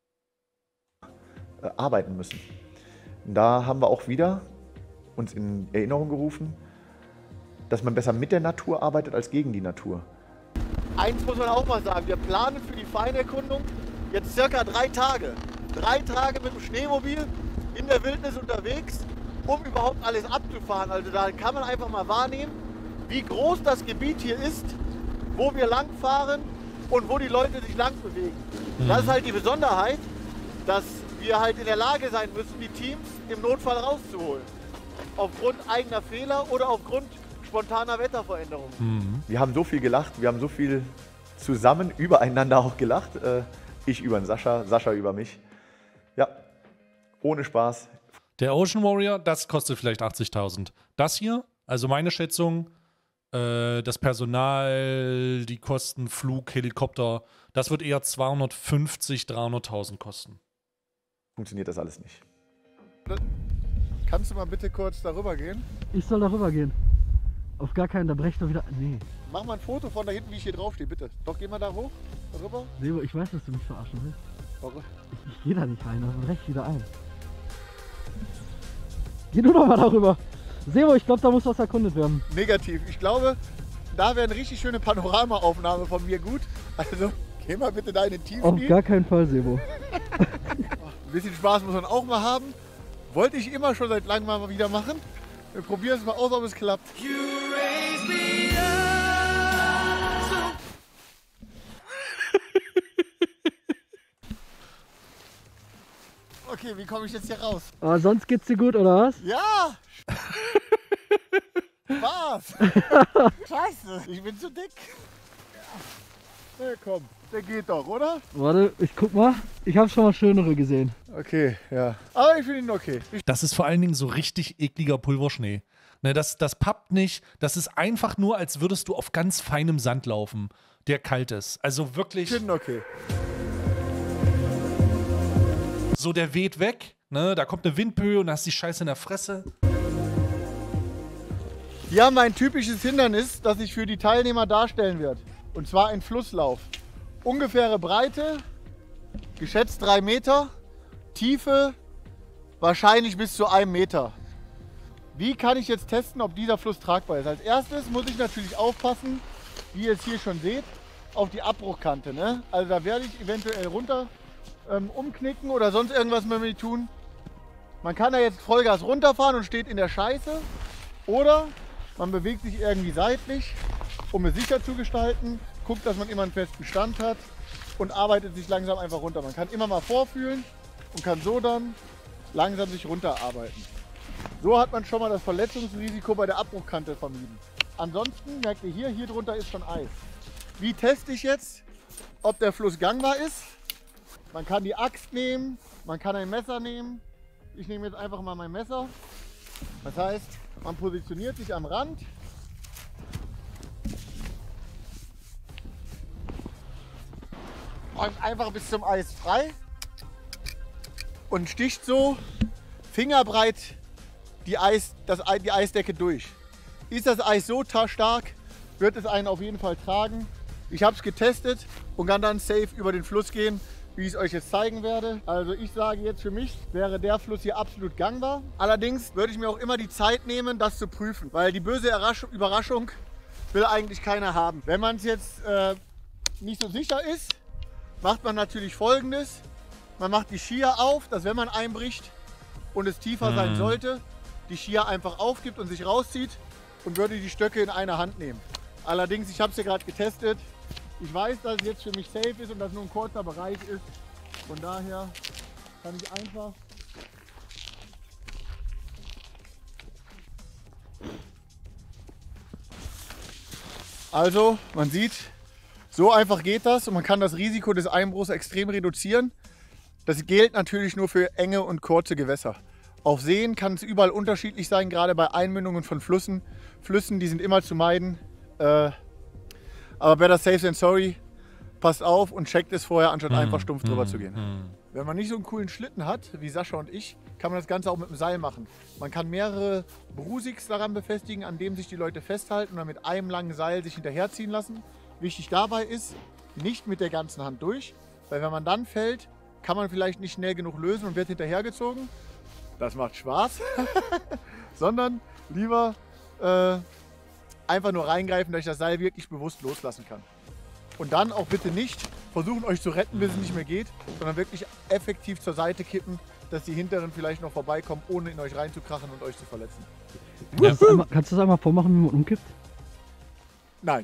Äh, arbeiten müssen. Da haben wir auch wieder uns in Erinnerung gerufen, dass man besser mit der Natur arbeitet als gegen die Natur. Eins muss man auch mal sagen, wir planen für die Feinerkundung jetzt circa drei Tage. Drei Tage mit dem Schneemobil in der Wildnis unterwegs, um überhaupt alles abzufahren. Also da kann man einfach mal wahrnehmen, wie groß das Gebiet hier ist, wo wir lang fahren und wo die Leute sich lang bewegen. Mhm. Das ist halt die Besonderheit, dass wir halt in der Lage sein müssen, die Teams im Notfall rauszuholen. Aufgrund eigener Fehler oder aufgrund spontaner Wetterveränderungen. Mhm. Wir haben so viel gelacht, wir haben so viel zusammen übereinander auch gelacht. Äh, ich über den Sascha, Sascha über mich. Ja, ohne Spaß. Der Ocean Warrior, das kostet vielleicht achtzigtausend. Das hier, also meine Schätzung, äh, das Personal, die Kosten, Flug, Helikopter, das wird eher zweihundertfünfzig, dreihunderttausend kosten. Funktioniert das alles nicht. Kannst du mal bitte kurz darüber gehen? Ich soll darüber gehen. Auf gar keinen, da brecht doch wieder. Nee. Mach mal ein Foto von da hinten, wie ich hier draufstehe, bitte. Doch, geh mal da hoch, darüber. Sebo, ich weiß, dass du mich verarschen willst. Warum? Ich, ich geh da nicht rein, dann brecht wieder ein. Geh du doch mal darüber. Sebo, ich glaube, da muss was erkundet werden. Negativ. Ich glaube, da wäre eine richtig schöne Panoramaaufnahme von mir gut. Also, geh mal bitte da in den Tiefknie. Auf gar keinen Fall, Sebo. Ein bisschen Spaß muss man auch mal haben. Wollte ich immer schon seit langem mal wieder machen. Wir probieren es mal aus, ob es klappt. Okay, wie komme ich jetzt hier raus? Aber sonst geht's dir gut, oder was? Ja! Was? Scheiße, ich bin zu dick. Na ja, komm, der geht doch, oder? Warte, ich guck mal. Ich habe schon mal schönere gesehen. Okay, ja. Aber ich finde ihn okay. Ich Das ist vor allen Dingen so richtig ekliger Pulverschnee. Ne, das, das pappt nicht. Das ist einfach nur, als würdest du auf ganz feinem Sand laufen, der kalt ist. Also wirklich. finde ihn okay. So, der weht weg. Ne, da kommt eine Windböe und da hast die Scheiße in der Fresse. Wir haben ein typisches Hindernis, das sich für die Teilnehmer darstellen wird. Und zwar ein Flusslauf. Ungefähre Breite, geschätzt drei Meter, Tiefe wahrscheinlich bis zu einem Meter. Wie kann ich jetzt testen, ob dieser Fluss tragbar ist? Als erstes muss ich natürlich aufpassen, wie ihr es hier schon seht, auf die Abbruchkante. Ne? Also da werde ich eventuell runter ähm, umknicken oder sonst irgendwas mit mir tun. Man kann da jetzt Vollgas runterfahren und steht in der Scheiße. Oder man bewegt sich irgendwie seitlich, um es sicher zu gestalten, guckt, dass man immer einen festen Stand hat und arbeitet sich langsam einfach runter. Man kann immer mal vorfühlen und kann so dann langsam sich runterarbeiten. So hat man schon mal das Verletzungsrisiko bei der Abbruchkante vermieden. Ansonsten merkt ihr hier, hier drunter ist schon Eis. Wie teste ich jetzt, ob der Fluss gangbar ist? Man kann die Axt nehmen, man kann ein Messer nehmen. Ich nehme jetzt einfach mal mein Messer. Das heißt, man positioniert sich am Rand. Räumt einfach bis zum Eis frei und sticht so fingerbreit die, Eis, das, die Eisdecke durch. Ist das Eis so stark, wird es einen auf jeden Fall tragen. Ich habe es getestet und kann dann safe über den Fluss gehen, wie ich es euch jetzt zeigen werde. Also ich sage jetzt, für mich wäre der Fluss hier absolut gangbar. Allerdings würde ich mir auch immer die Zeit nehmen, das zu prüfen, weil die böse Überraschung will eigentlich keiner haben. Wenn man es jetzt äh, nicht so sicher ist, macht man natürlich Folgendes. Man macht die Skier auf, dass wenn man einbricht und es tiefer mhm. sein sollte, die Skier einfach aufgibt und sich rauszieht und würde die Stöcke in eine Hand nehmen. Allerdings, ich habe es ja gerade getestet. Ich weiß, dass es jetzt für mich safe ist und dass nur ein kurzer Bereich ist. Von daher kann ich einfach Also, man sieht, so einfach geht das und man kann das Risiko des Einbruchs extrem reduzieren. Das gilt natürlich nur für enge und kurze Gewässer. Auf Seen kann es überall unterschiedlich sein, gerade bei Einmündungen von Flüssen. Flüssen, die sind immer zu meiden. Äh, aber better safe than sorry. Passt auf und checkt es vorher, anstatt einfach stumpf drüber zu gehen. Wenn man nicht so einen coolen Schlitten hat, wie Sascha und ich, kann man das Ganze auch mit dem Seil machen. Man kann mehrere Brusiks daran befestigen, an dem sich die Leute festhalten und dann mit einem langen Seil sich hinterherziehen lassen. Wichtig dabei ist, nicht mit der ganzen Hand durch, weil wenn man dann fällt, kann man vielleicht nicht schnell genug lösen und wird hinterhergezogen. Das macht Spaß. Sondern lieber äh, einfach nur reingreifen, dass ich das Seil wirklich bewusst loslassen kann. Und dann auch bitte nicht versuchen, euch zu retten, bis es nicht mehr geht, sondern wirklich effektiv zur Seite kippen, dass die Hinteren vielleicht noch vorbeikommen, ohne in euch reinzukrachen und euch zu verletzen. Kannst du, einmal, kannst du das einmal vormachen, wie man umkippt? Nein.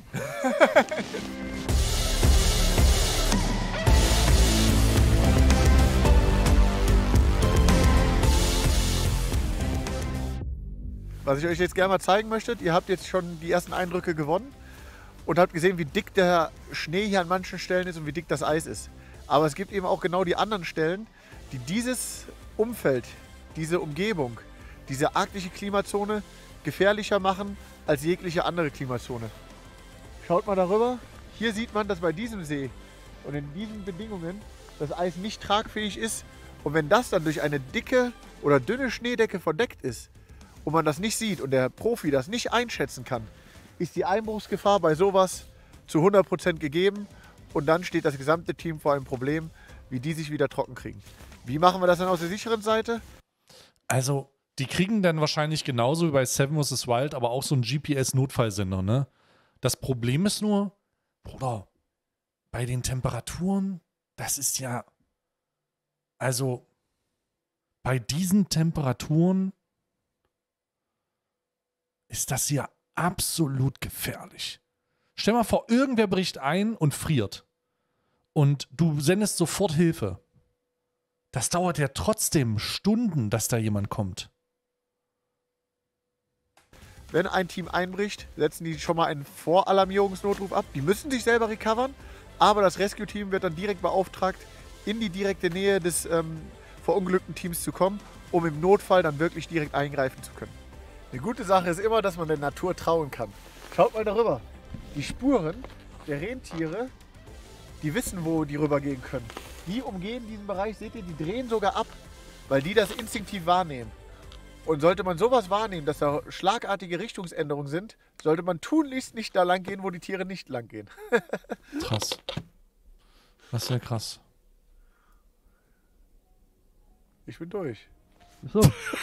Was ich euch jetzt gerne mal zeigen möchte, ihr habt jetzt schon die ersten Eindrücke gewonnen und habt gesehen, wie dick der Schnee hier an manchen Stellen ist und wie dick das Eis ist. Aber es gibt eben auch genau die anderen Stellen, die dieses Umfeld, diese Umgebung, diese arktische Klimazone gefährlicher machen als jegliche andere Klimazone. Schaut mal darüber. Hier sieht man, dass bei diesem See und in diesen Bedingungen das Eis nicht tragfähig ist. Und wenn das dann durch eine dicke oder dünne Schneedecke verdeckt ist und man das nicht sieht und der Profi das nicht einschätzen kann, ist die Einbruchsgefahr bei sowas zu hundert Prozent gegeben. Und dann steht das gesamte Team vor einem Problem, wie die sich wieder trocken kriegen. Wie machen wir das dann aus der sicheren Seite? Also, die kriegen dann wahrscheinlich genauso wie bei Seven versus. Wild, aber auch so einen G P S-Notfallsender, ne? Das Problem ist nur, Bruder, bei den Temperaturen, das ist ja, also, bei diesen Temperaturen ist das ja absolut gefährlich. Stell mal vor, irgendwer bricht ein und friert. Und du sendest sofort Hilfe. Das dauert ja trotzdem Stunden, dass da jemand kommt. Wenn ein Team einbricht, setzen die schon mal einen Voralarmierungsnotruf ab. Die müssen sich selber recovern, aber das Rescue-Team wird dann direkt beauftragt, in die direkte Nähe des ähm, verunglückten Teams zu kommen, um im Notfall dann wirklich direkt eingreifen zu können. Eine gute Sache ist immer, dass man der Natur trauen kann. Schaut mal darüber. Die Spuren der Rentiere, die wissen, wo die rübergehen können. Die umgehen diesen Bereich, seht ihr, die drehen sogar ab, weil die das instinktiv wahrnehmen. Und sollte man sowas wahrnehmen, dass da schlagartige Richtungsänderungen sind, sollte man tunlichst nicht da lang gehen, wo die Tiere nicht lang gehen. Krass. Das ist ja krass. Ich bin durch. So.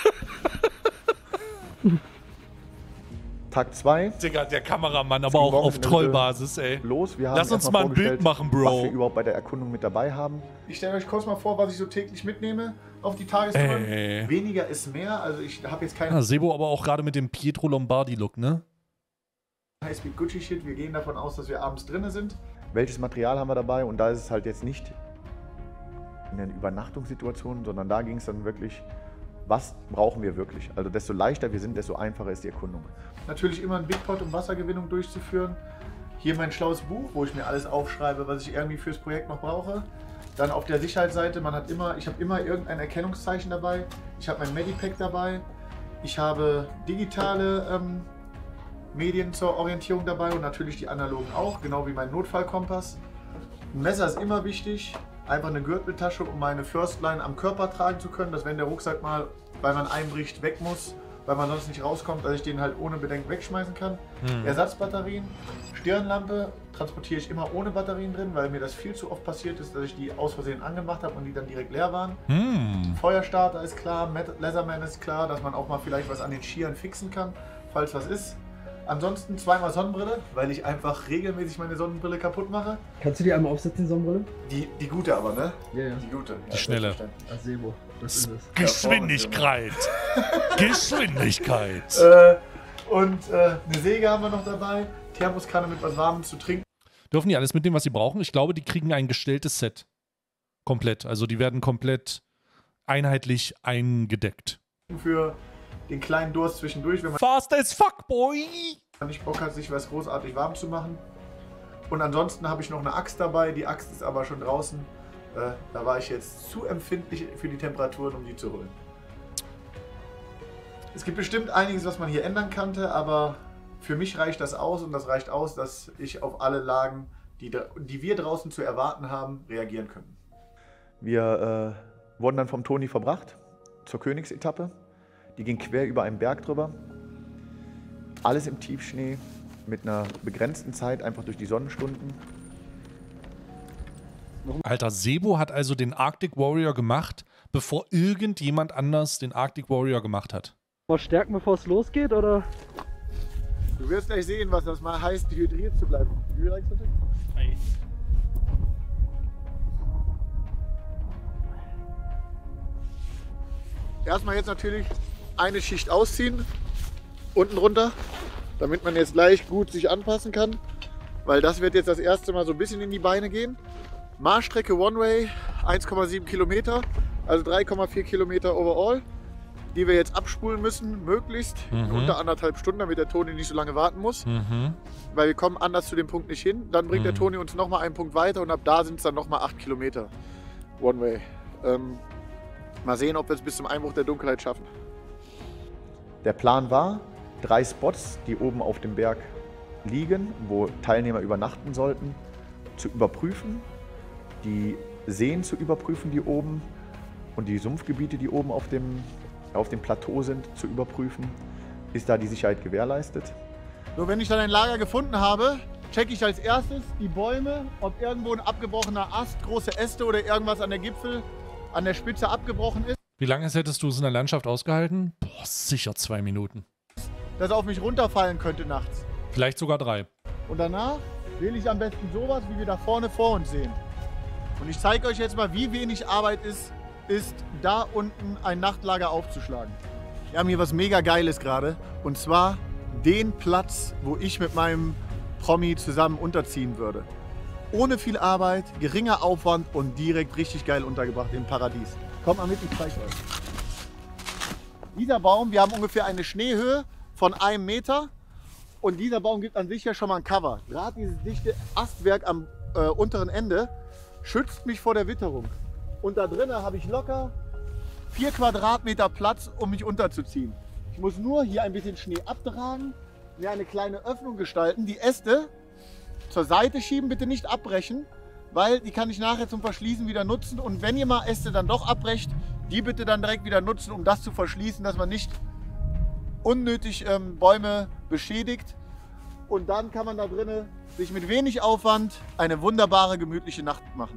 Tag zwei. Digga, der Kameramann, aber auch auf Trollbasis, ey. Los, wir haben Lass uns erst mal ein Bild vorgestellt, machen, was wir Bro. überhaupt bei der Erkundung mit dabei haben. Ich stelle euch kurz mal vor, was ich so täglich mitnehme auf die Tagestouren. Ey. Weniger ist mehr, also ich habe jetzt keinen Ja, Sebo aber auch gerade mit dem Pietro Lombardi-Look, ne? High-Speed Gucci-Shit. Wir gehen davon aus, dass wir abends drinne sind. Welches Material haben wir dabei? Und da ist es halt jetzt nicht in einer Übernachtungssituation, sondern da ging es dann wirklich, was brauchen wir wirklich? Also desto leichter wir sind, desto einfacher ist die Erkundung. Natürlich immer ein Big Pot, um Wassergewinnung durchzuführen. Hier mein schlaues Buch, wo ich mir alles aufschreibe, was ich irgendwie fürs Projekt noch brauche. Dann auf der Sicherheitsseite, man hat immer, ich habe immer irgendein Erkennungszeichen dabei. Ich habe mein Medipack dabei. Ich habe digitale ähm, Medien zur Orientierung dabei und natürlich die analogen auch, genau wie mein Notfallkompass. Ein Messer ist immer wichtig. Einfach eine Gürteltasche, um meine First Line am Körper tragen zu können, dass wenn der Rucksack mal, weil man einbricht, weg muss, weil man sonst nicht rauskommt, dass ich den halt ohne Bedenken wegschmeißen kann. Hm. Ersatzbatterien, Stirnlampe transportiere ich immer ohne Batterien drin, weil mir das viel zu oft passiert ist, dass ich die aus Versehen angemacht habe und die dann direkt leer waren. Hm. Feuerstarter ist klar, Leatherman ist klar, dass man auch mal vielleicht was an den Skiern fixen kann, falls was ist. Ansonsten zweimal Sonnenbrille, weil ich einfach regelmäßig meine Sonnenbrille kaputt mache. Kannst du die einmal aufsetzen, die Sonnenbrille? Die, die gute aber, ne? Ja, ja. Die gute. Die schnelle. Als Sebo. Das ist es. Geschwindigkeit. Geschwindigkeit. Äh, und äh, eine Säge haben wir noch dabei. Thermoskanne mit was Warmem zu trinken. Dürfen die alles mitnehmen, was sie brauchen? Ich glaube, die kriegen ein gestelltes Set. Komplett. Also die werden komplett einheitlich eingedeckt. Für den kleinen Durst zwischendurch, wenn man Fast as fuck, boy! nicht Bock hat, sich was großartig warm zu machen. Und ansonsten habe ich noch eine Axt dabei. Die Axt ist aber schon draußen. Äh, da war ich jetzt zu empfindlich für die Temperaturen, um die zu holen. Es gibt bestimmt einiges, was man hier ändern könnte, aber für mich reicht das aus und das reicht aus, dass ich auf alle Lagen, die, die wir draußen zu erwarten haben, reagieren können. Wir äh, wurden dann vom Toni verbracht zur Königsetappe. Die ging quer über einen Berg drüber. Alles im Tiefschnee mit einer begrenzten Zeit, einfach durch die Sonnenstunden. Alter, Sebo hat also den Arctic Warrior gemacht, bevor irgendjemand anders den Arctic Warrior gemacht hat. Mal stärken, bevor es losgeht, oder? Du wirst gleich sehen, was das mal heißt, hydriert zu bleiben. Wie lange ist das? Erstmal jetzt natürlich eine Schicht ausziehen, unten runter, damit man jetzt gleich gut sich anpassen kann, weil das wird jetzt das erste Mal so ein bisschen in die Beine gehen. Marschstrecke One Way, eins Komma sieben Kilometer, also drei Komma vier Kilometer overall. die wir jetzt abspulen müssen, möglichst Mhm. in unter anderthalb Stunden, damit der Toni nicht so lange warten muss. Mhm. Weil wir kommen anders zu dem Punkt nicht hin. Dann bringt Mhm. der Toni uns nochmal einen Punkt weiter und ab da sind es dann nochmal acht Kilometer One Way. Ähm, mal sehen, ob wir es bis zum Einbruch der Dunkelheit schaffen. Der Plan war, drei Spots, die oben auf dem Berg liegen, wo Teilnehmer übernachten sollten, zu überprüfen, die Seen zu überprüfen, die oben und die Sumpfgebiete, die oben auf dem, auf dem Plateau sind, zu überprüfen. Ist da die Sicherheit gewährleistet? So, wenn ich dann ein Lager gefunden habe, checke ich als erstes die Bäume, ob irgendwo ein abgebrochener Ast, große Äste oder irgendwas an der Gipfel, an der Spitze abgebrochen ist. Wie lange hättest du es in der Landschaft ausgehalten? Boah, sicher zwei Minuten. Das auf mich runterfallen könnte nachts. Vielleicht sogar drei. Und danach wähle ich am besten sowas, wie wir da vorne vor uns sehen. Und ich zeige euch jetzt mal, wie wenig Arbeit es ist, da unten ein Nachtlager aufzuschlagen. Wir haben hier was mega Geiles gerade. Und zwar den Platz, wo ich mit meinem Promi zusammen unterziehen würde. Ohne viel Arbeit, geringer Aufwand und direkt richtig geil untergebracht im Paradies. Kommt mal mit, ich zeige euch. Dieser Baum, wir haben ungefähr eine Schneehöhe von einem Meter. Und dieser Baum gibt an sich ja schon mal ein Cover. Gerade dieses dichte Astwerk am äh, unteren Ende schützt mich vor der Witterung. Und da drinnen habe ich locker vier Quadratmeter Platz, um mich unterzuziehen. Ich muss nur hier ein bisschen Schnee abtragen, mir eine kleine Öffnung gestalten, die Äste zur Seite schieben, bitte nicht abbrechen, weil die kann ich nachher zum Verschließen wieder nutzen. Und wenn ihr mal Äste dann doch abbrecht, die bitte dann direkt wieder nutzen, um das zu verschließen, dass man nicht unnötig ähm, Bäume beschädigt. Und dann kann man da drinnen sich mit wenig Aufwand eine wunderbare, gemütliche Nacht machen.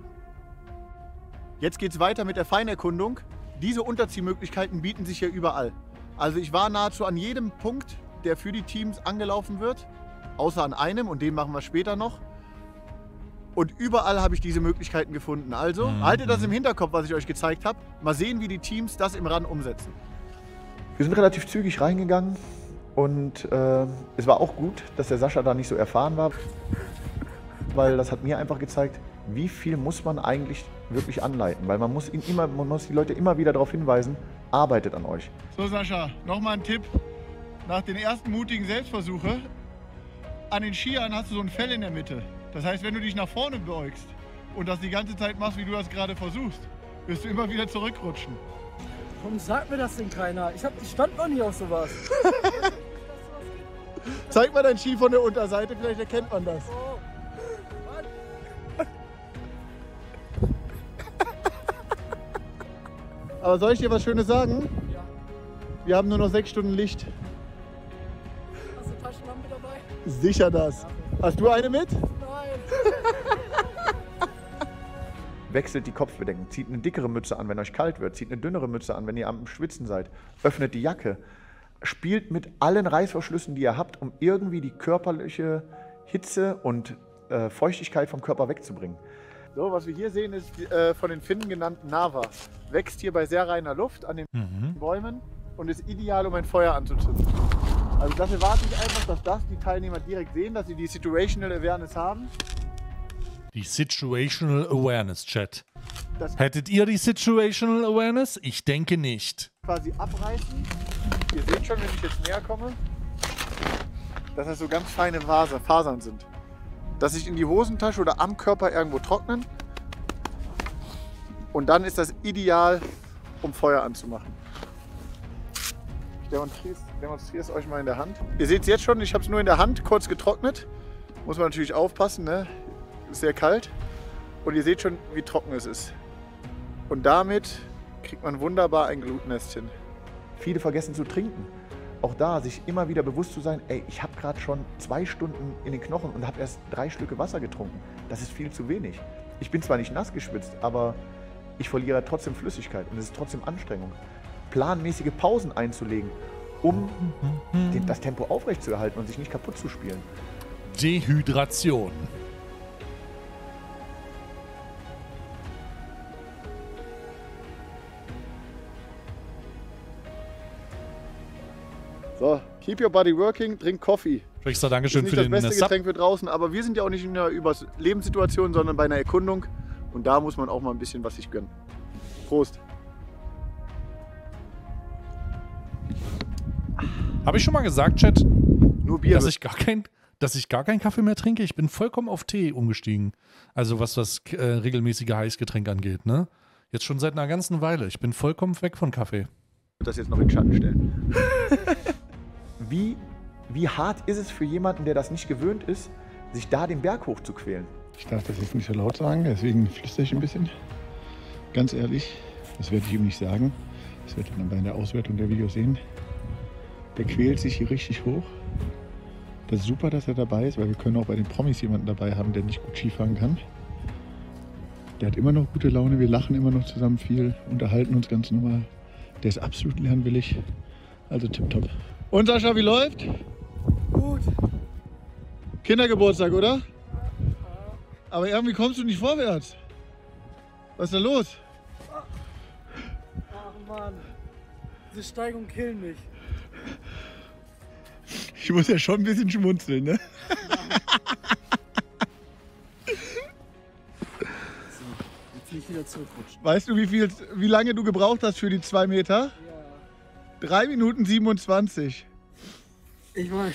Jetzt geht es weiter mit der Feinerkundung. Diese Unterziehmöglichkeiten bieten sich ja überall. Also ich war nahezu an jedem Punkt, der für die Teams angelaufen wird, außer an einem, und den machen wir später noch. Und überall habe ich diese Möglichkeiten gefunden. Also Mhm. haltet das im Hinterkopf, was ich euch gezeigt habe. Mal sehen, wie die Teams das im Run umsetzen. Wir sind relativ zügig reingegangen und äh, es war auch gut, dass der Sascha da nicht so erfahren war, weil das hat mir einfach gezeigt, wie viel muss man eigentlich wirklich anleiten, weil man muss, ihn immer, man muss die Leute immer wieder darauf hinweisen, arbeitet an euch. So Sascha, nochmal ein Tipp. Nach den ersten mutigen Selbstversuche, an den Skiern hast du so ein Fell in der Mitte. Das heißt, wenn du dich nach vorne beugst und das die ganze Zeit machst, wie du das gerade versuchst, wirst du immer wieder zurückrutschen. Warum sagt mir das denn keiner? Ich, hab, ich stand noch nie auf sowas. Zeig mal dein Ski von der Unterseite, vielleicht erkennt man das. Oh. Aber soll ich dir was Schönes sagen? Ja. Wir haben nur noch sechs Stunden Licht. Hast du Taschenlampe dabei? Sicher das. Hast du eine mit? Nein. Wechselt die Kopfbedeckung, zieht eine dickere Mütze an, wenn euch kalt wird, zieht eine dünnere Mütze an, wenn ihr am Schwitzen seid, öffnet die Jacke, spielt mit allen Reißverschlüssen, die ihr habt, um irgendwie die körperliche Hitze und äh, Feuchtigkeit vom Körper wegzubringen. So, was wir hier sehen, ist die, äh, von den Finnen genannten Nava. Wächst hier bei sehr reiner Luft an den Mhm. Bäumen und ist ideal, um ein Feuer anzuzünden. Also das erwarte ich einfach, dass das die Teilnehmer direkt sehen, dass sie die Situational Awareness haben. Die Situational Awareness, Chat. Das Hättet ihr die Situational Awareness? Ich denke nicht. quasi abreißen. Ihr seht schon, wenn ich jetzt näher komme, dass das so ganz feine Faser, Fasern sind. Dass sich in die Hosentasche oder am Körper irgendwo trocknen. Und dann ist das ideal, um Feuer anzumachen. Ich demonstriere es euch mal in der Hand. Ihr seht es jetzt schon, ich habe es nur in der Hand kurz getrocknet. Muss man natürlich aufpassen, ne? Ist sehr kalt. Und ihr seht schon, wie trocken es ist. Und damit kriegt man wunderbar ein Glutnest hin. Viele vergessen zu trinken. Auch da sich immer wieder bewusst zu sein, ey, ich habe gerade schon zwei Stunden in den Knochen und habe erst drei Schlücke Wasser getrunken. Das ist viel zu wenig. Ich bin zwar nicht nass geschwitzt, aber ich verliere trotzdem Flüssigkeit und es ist trotzdem Anstrengung. Planmäßige Pausen einzulegen, um den, das Tempo aufrechtzuerhalten und sich nicht kaputt zu spielen. Dehydration. So, keep your body working, trink Coffee. Schwester, Ist Dankeschön nicht für das den beste Sub. Getränk für draußen, aber wir sind ja auch nicht in einer Überlebenssituation, sondern bei einer Erkundung. Und da muss man auch mal ein bisschen was sich gönnen. Prost. Habe ich schon mal gesagt, Chat, Nur Bier. dass ich gar kein, dass ich gar keinen Kaffee mehr trinke? Ich bin vollkommen auf Tee umgestiegen. Also was das äh, regelmäßige Heißgetränk angeht, ne? Jetzt schon seit einer ganzen Weile. Ich bin vollkommen weg von Kaffee. Das jetzt noch in den Schatten stellen. wie, wie hart ist es für jemanden, der das nicht gewöhnt ist, sich da den Berg hoch zu quälen? Ich darf das jetzt nicht so laut sagen, deswegen flüstere ich ein bisschen. Ganz ehrlich, das werde ich ihm nicht sagen. Das werdet ihr dann bei der Auswertung der Videos sehen. Der quält sich hier richtig hoch. Das ist super, dass er dabei ist, weil wir können auch bei den Promis jemanden dabei haben, der nicht gut Skifahren kann. Der hat immer noch gute Laune, wir lachen immer noch zusammen viel, unterhalten uns ganz normal. Der ist absolut lernwillig, also tipptopp. Und Sascha, wie läuft? Gut. Kindergeburtstag, oder? Aber irgendwie kommst du nicht vorwärts. Was ist da los? Ach Mann, diese Steigung killt mich. Ich muss ja schon ein bisschen schmunzeln, ne? Jetzt will ich wieder zurückrutschen. Weißt du, wie, viel, wie lange du gebraucht hast für die zwei Meter? Ja. drei Minuten siebenundzwanzig. Ich weiß.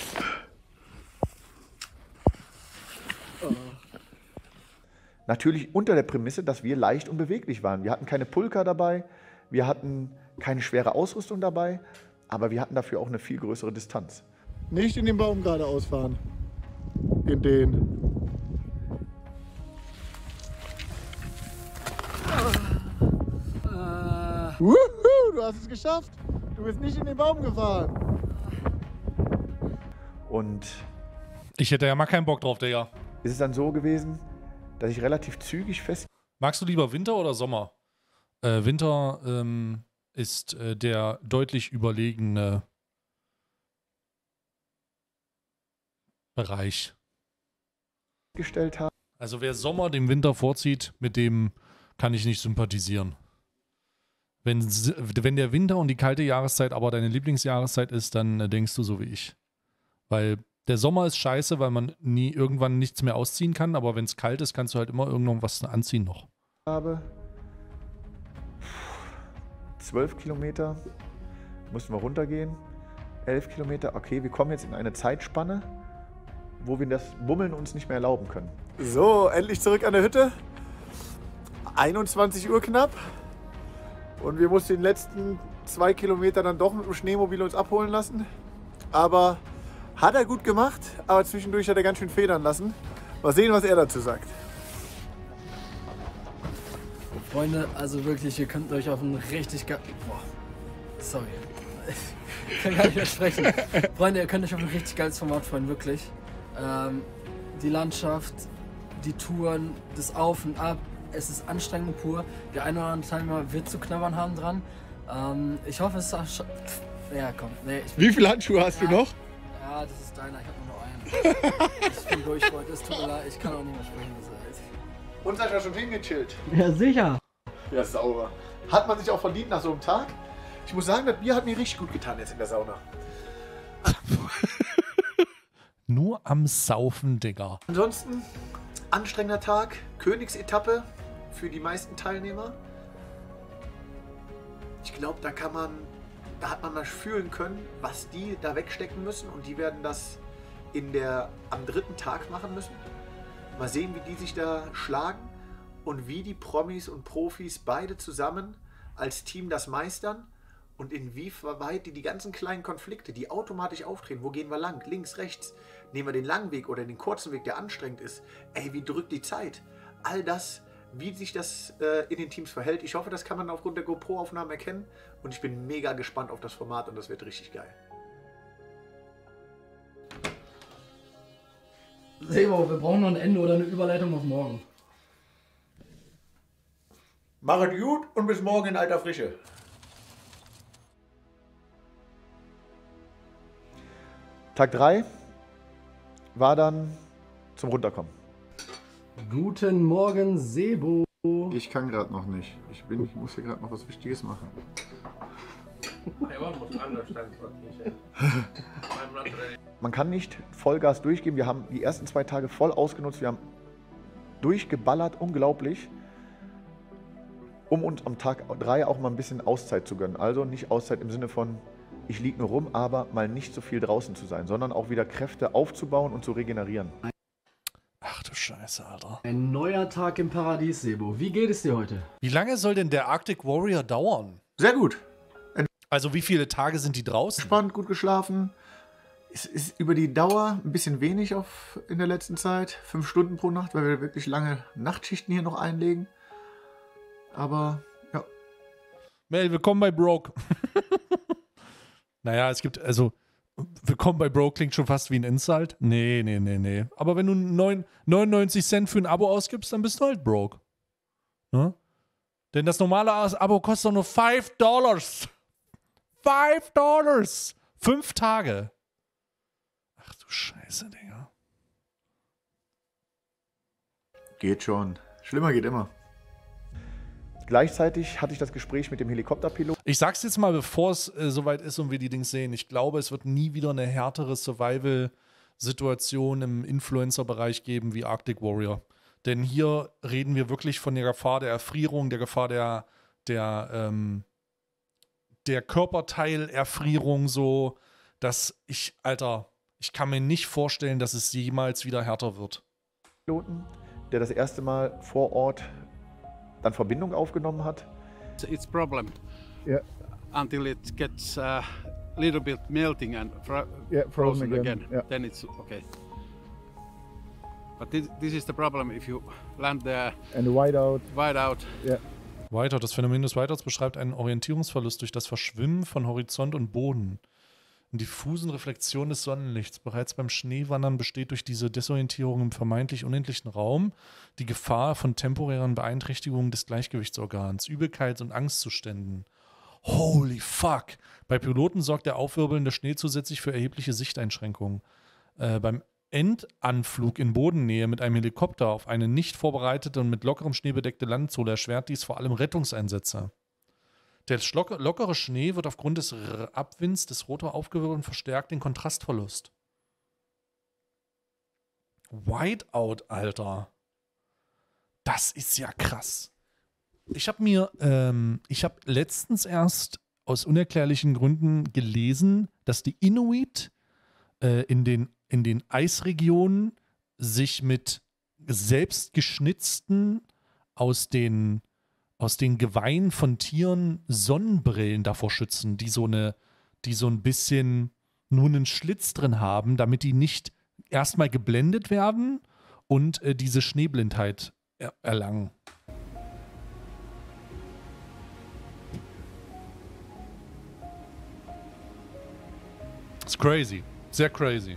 Natürlich unter der Prämisse, dass wir leicht und beweglich waren. Wir hatten keine Pulker dabei, wir hatten keine schwere Ausrüstung dabei, aber wir hatten dafür auch eine viel größere Distanz. Nicht in den Baum geradeaus fahren. In den. Äh, Wuhu, du hast es geschafft. Du bist nicht in den Baum gefahren. Und Ich hätte ja mal keinen Bock drauf, Digga. ist es dann so gewesen, dass ich relativ zügig fest Magst du lieber Winter oder Sommer? Äh, Winter ähm, ist äh, der deutlich überlegene Bereich. gestellt habe. Also wer Sommer dem Winter vorzieht, mit dem kann ich nicht sympathisieren. Wenn, s- wenn der Winter und die kalte Jahreszeit aber deine Lieblingsjahreszeit ist, dann äh, denkst du so wie ich. Weil der Sommer ist scheiße, weil man nie irgendwann nichts mehr ausziehen kann, aber wenn es kalt ist, kannst du halt immer irgendwas anziehen noch. habe. Zwölf Kilometer mussten wir runtergehen. Elf Kilometer. Okay, wir kommen jetzt in eine Zeitspanne, wo wir das Bummeln uns nicht mehr erlauben können. So, endlich zurück an der Hütte. einundzwanzig Uhr knapp. Und wir mussten den letzten zwei Kilometer dann doch mit dem Schneemobil uns abholen lassen. Aber hat er gut gemacht, aber zwischendurch hat er ganz schön federn lassen. Mal sehen, was er dazu sagt. Freunde, also wirklich, ihr könnt euch auf einen richtig ge... Boah, sorry. Ich kann gar nicht mehr sprechen. Freunde, ihr könnt euch auf ein richtig geiles Format freuen, wirklich. Ähm, die Landschaft, die Touren, das Auf und Ab, es ist Anstrengung pur. Der eine oder andere Teilnehmer wird zu knabbern haben dran. Ähm, ich hoffe, es ist auch schon... Ja, komm. Nee, ich Wie viele Handschuhe hast du noch? Ja, das ist deiner, ich hab nur noch einen. Ich bin durch, Freunde, es tut mir leid, ich kann auch nicht mehr sprechen. Das ist echt... Und Sascha schon hingechillt. Ja, sicher. Ja, sauber. Hat man sich auch verdient nach so einem Tag? Ich muss sagen, das Bier hat mir richtig gut getan jetzt in der Sauna. Nur am Saufen, Digga. Ansonsten, anstrengender Tag, Königsetappe für die meisten Teilnehmer. Ich glaube, da kann man, da hat man mal fühlen können, was die da wegstecken müssen und die werden das in der, am dritten Tag machen müssen. Mal sehen, wie die sich da schlagen und wie die Promis und Profis beide zusammen als Team das meistern und inwieweit die die ganzen kleinen Konflikte, die automatisch auftreten, wo gehen wir lang, links, rechts, nehmen wir den langen Weg oder den kurzen Weg, der anstrengend ist, ey, wie drückt die Zeit, all das, wie sich das äh, in den Teams verhält. Ich hoffe, das kann man aufgrund der GoPro-Aufnahmen erkennen und ich bin mega gespannt auf das Format und das wird richtig geil. Sebo, wir brauchen noch ein Ende oder eine Überleitung auf morgen. Machet gut und bis morgen in alter Frische. Tag drei war dann zum Runterkommen. Guten Morgen, Sebo. Ich kann gerade noch nicht. Ich, bin, ich muss hier gerade noch was Wichtiges machen. Man kann nicht Vollgas durchgeben. Wir haben die ersten zwei Tage voll ausgenutzt. Wir haben durchgeballert, unglaublich, um uns am Tag drei auch mal ein bisschen Auszeit zu gönnen. Also nicht Auszeit im Sinne von ich liege nur rum, aber mal nicht so viel draußen zu sein, sondern auch wieder Kräfte aufzubauen und zu regenerieren. Ach du Scheiße, Alter. Ein neuer Tag im Paradies, Sebo. Wie geht es dir heute? Wie lange soll denn der Arctic Warrior dauern? Sehr gut. Also wie viele Tage sind die draußen? Spannend, gut geschlafen. Es ist über die Dauer ein bisschen wenig auf, in der letzten Zeit. Fünf Stunden pro Nacht, weil wir wirklich lange Nachtschichten hier noch einlegen. Aber ja. Mel, willkommen bei Broke. Naja, es gibt, also, willkommen bei Broke klingt schon fast wie ein Insult. Nee, nee, nee, nee. Aber wenn du neunundneunzig Cent für ein Abo ausgibst, dann bist du halt broke. Ne? Denn das normale Abo kostet doch nur fünf Dollars. fünf Dollars. Fünf Tage. Ach du Scheiße, Digga. Geht schon. Schlimmer geht immer. Gleichzeitig hatte ich das Gespräch mit dem Helikopterpilot. Ich sag's jetzt mal, bevor es äh, soweit ist und wir die Dings sehen. Ich glaube, es wird nie wieder eine härtere Survival-Situation im Influencer-Bereich geben wie Arctic Warrior. Denn hier reden wir wirklich von der Gefahr der Erfrierung, der Gefahr der, der, ähm, der Körperteilerfrierung, so, dass ich, Alter, ich kann mir nicht vorstellen, dass es jemals wieder härter wird. Piloten, der das erste Mal vor Ort dann Verbindung aufgenommen hat. It's problem. Yeah. Until it gets a little bit melting and fro Yeah, frozen frozen again, again. yeah. Then it's okay. But this, this is the problem if you land there And the whiteout. whiteout. Yeah. Whiteout, das Phänomen des Whiteouts beschreibt einen Orientierungsverlust durch das Verschwimmen von Horizont und Boden. In diffusen Reflexion des Sonnenlichts. Bereits beim Schneewandern besteht durch diese Desorientierung im vermeintlich unendlichen Raum die Gefahr von temporären Beeinträchtigungen des Gleichgewichtsorgans, Übelkeit und Angstzuständen. Holy fuck! Bei Piloten sorgt der aufwirbelnde Schnee zusätzlich für erhebliche Sichteinschränkungen. Äh, beim Endanflug in Bodennähe mit einem Helikopter auf eine nicht vorbereitete und mit lockerem Schnee bedeckte Landzone erschwert dies vor allem Rettungseinsätze. Der lockere Schnee wird aufgrund des Abwinds des Rotor aufgewirbelt und verstärkt den Kontrastverlust. Whiteout, Alter. Das ist ja krass. Ich habe mir, ähm, ich habe letztens erst aus unerklärlichen Gründen gelesen, dass die Inuit äh, in den, in den Eisregionen sich mit selbstgeschnitzten aus den aus den Geweihen von Tieren Sonnenbrillen davor schützen, die so eine, die so ein bisschen nur einen Schlitz drin haben, damit die nicht erstmal geblendet werden und äh, diese Schneeblindheit er erlangen. It's crazy. Sehr crazy.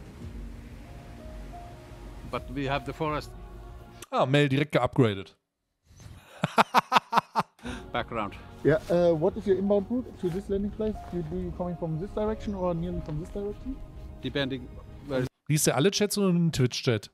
But we have the forest Ah, Mel direkt geupgradet. background. Yeah. Uh, what is your inbound route to this landing place? Do you, do you coming from this direction or nearly from this direction? Depending where Liest ihr alle Chats oder nur den Twitch-Chat?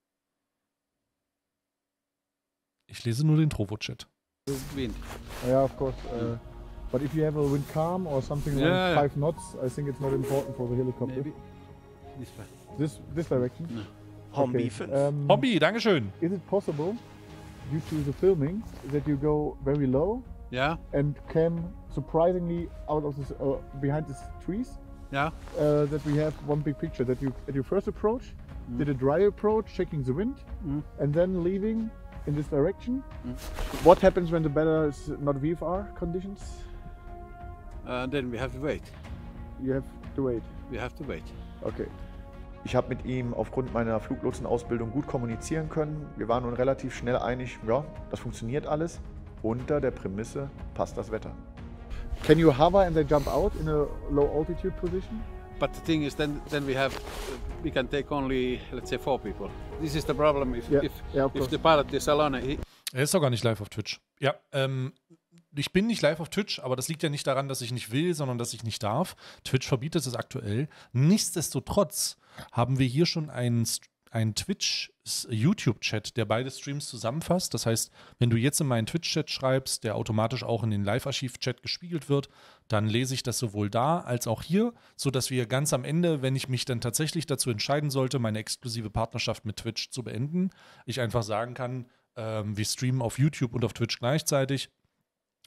Ich lese nur den Trovo-Chat. it's wind. Yeah, of course. Uh, but if you have a wind calm or something Yeah, around yeah. five knots, I think it's not important for the helicopter. Maybe this way. This this direction. No. Hombi Okay. fünf. Um, Hobby, Dankeschön. Is it possible, due to the filming, that you go very low Yeah, and came surprisingly out of this uh, behind these trees? yeah. Uh, that we have one big picture that you at your first approach did a dry approach, checking the wind, Mm. and then leaving in this direction. Mm. What happens when the weather is not V F R conditions? Uh, then we have to wait. You have to wait. We have to wait. Okay. Ich habe mit ihm aufgrund meiner Fluglotsenausbildung gut kommunizieren können. Wir waren nun relativ schnell einig, ja, das funktioniert alles. Unter der Prämisse passt das Wetter. Can you hover and then jump out in a low altitude position? But the thing is, then then we have we can take only let's say four people. This is the problem. If Yeah, if, yeah, of if course. the pilot is alone, he, Er ist doch gar nicht live auf Twitch. Ja, ähm, ich bin nicht live auf Twitch, aber das liegt ja nicht daran, dass ich nicht will, sondern dass ich nicht darf. Twitch verbietet es aktuell. Nichtsdestotrotz haben wir hier schon einen, einen Twitch-YouTube-Chat, der beide Streams zusammenfasst. Das heißt, wenn du jetzt in meinen Twitch-Chat schreibst, der automatisch auch in den Live-Archiv-Chat gespiegelt wird, dann lese ich das sowohl da als auch hier, sodass wir ganz am Ende, wenn ich mich dann tatsächlich dazu entscheiden sollte, meine exklusive Partnerschaft mit Twitch zu beenden, ich einfach sagen kann, ähm, wir streamen auf YouTube und auf Twitch gleichzeitig.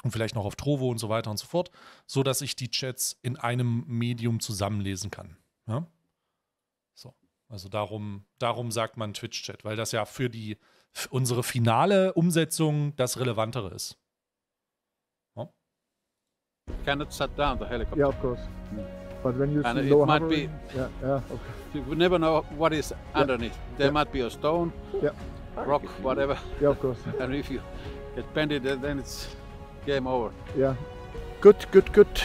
und vielleicht noch auf Trovo und so weiter und so fort, so dass ich die Chats in einem Medium zusammenlesen kann. Ja? So, also darum, darum sagt man Twitch-Chat, weil das ja für die für unsere finale Umsetzung das Relevantere ist. Ja? Cannot shut down the helicopter. Yeah, of course. But when you And see it low might hovering, be- yeah, yeah, okay. You never know what is underneath. There Yeah. might be a stone, Yeah, rock, whatever. yeah, of course. And if you get bended, then it's game over. Yeah. Gut, gut, gut.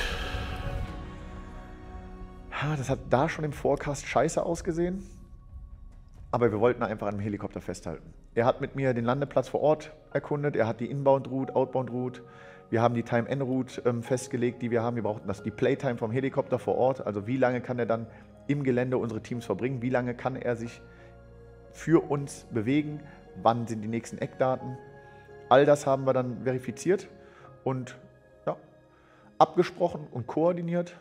Ja, das hat da schon im Forecast scheiße ausgesehen. Aber wir wollten einfach an dem Helikopter festhalten. Er hat mit mir den Landeplatz vor Ort erkundet. Er hat die Inbound-Route, Outbound-Route. Wir haben die Time-N-Route ähm, festgelegt, die wir haben. Wir brauchten das, die Playtime vom Helikopter vor Ort. Also wie lange kann er dann im Gelände unsere Teams verbringen? Wie lange kann er sich für uns bewegen? Wann sind die nächsten Eckdaten? All das haben wir dann verifiziert und ja, abgesprochen und koordiniert.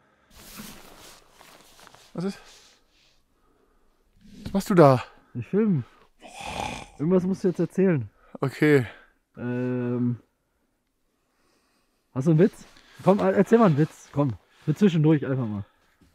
Was ist? Was machst du da? Ich filme. Irgendwas musst du jetzt erzählen. Okay. Ähm. Hast du einen Witz? Komm, erzähl mal einen Witz. Komm. Für zwischendurch einfach mal.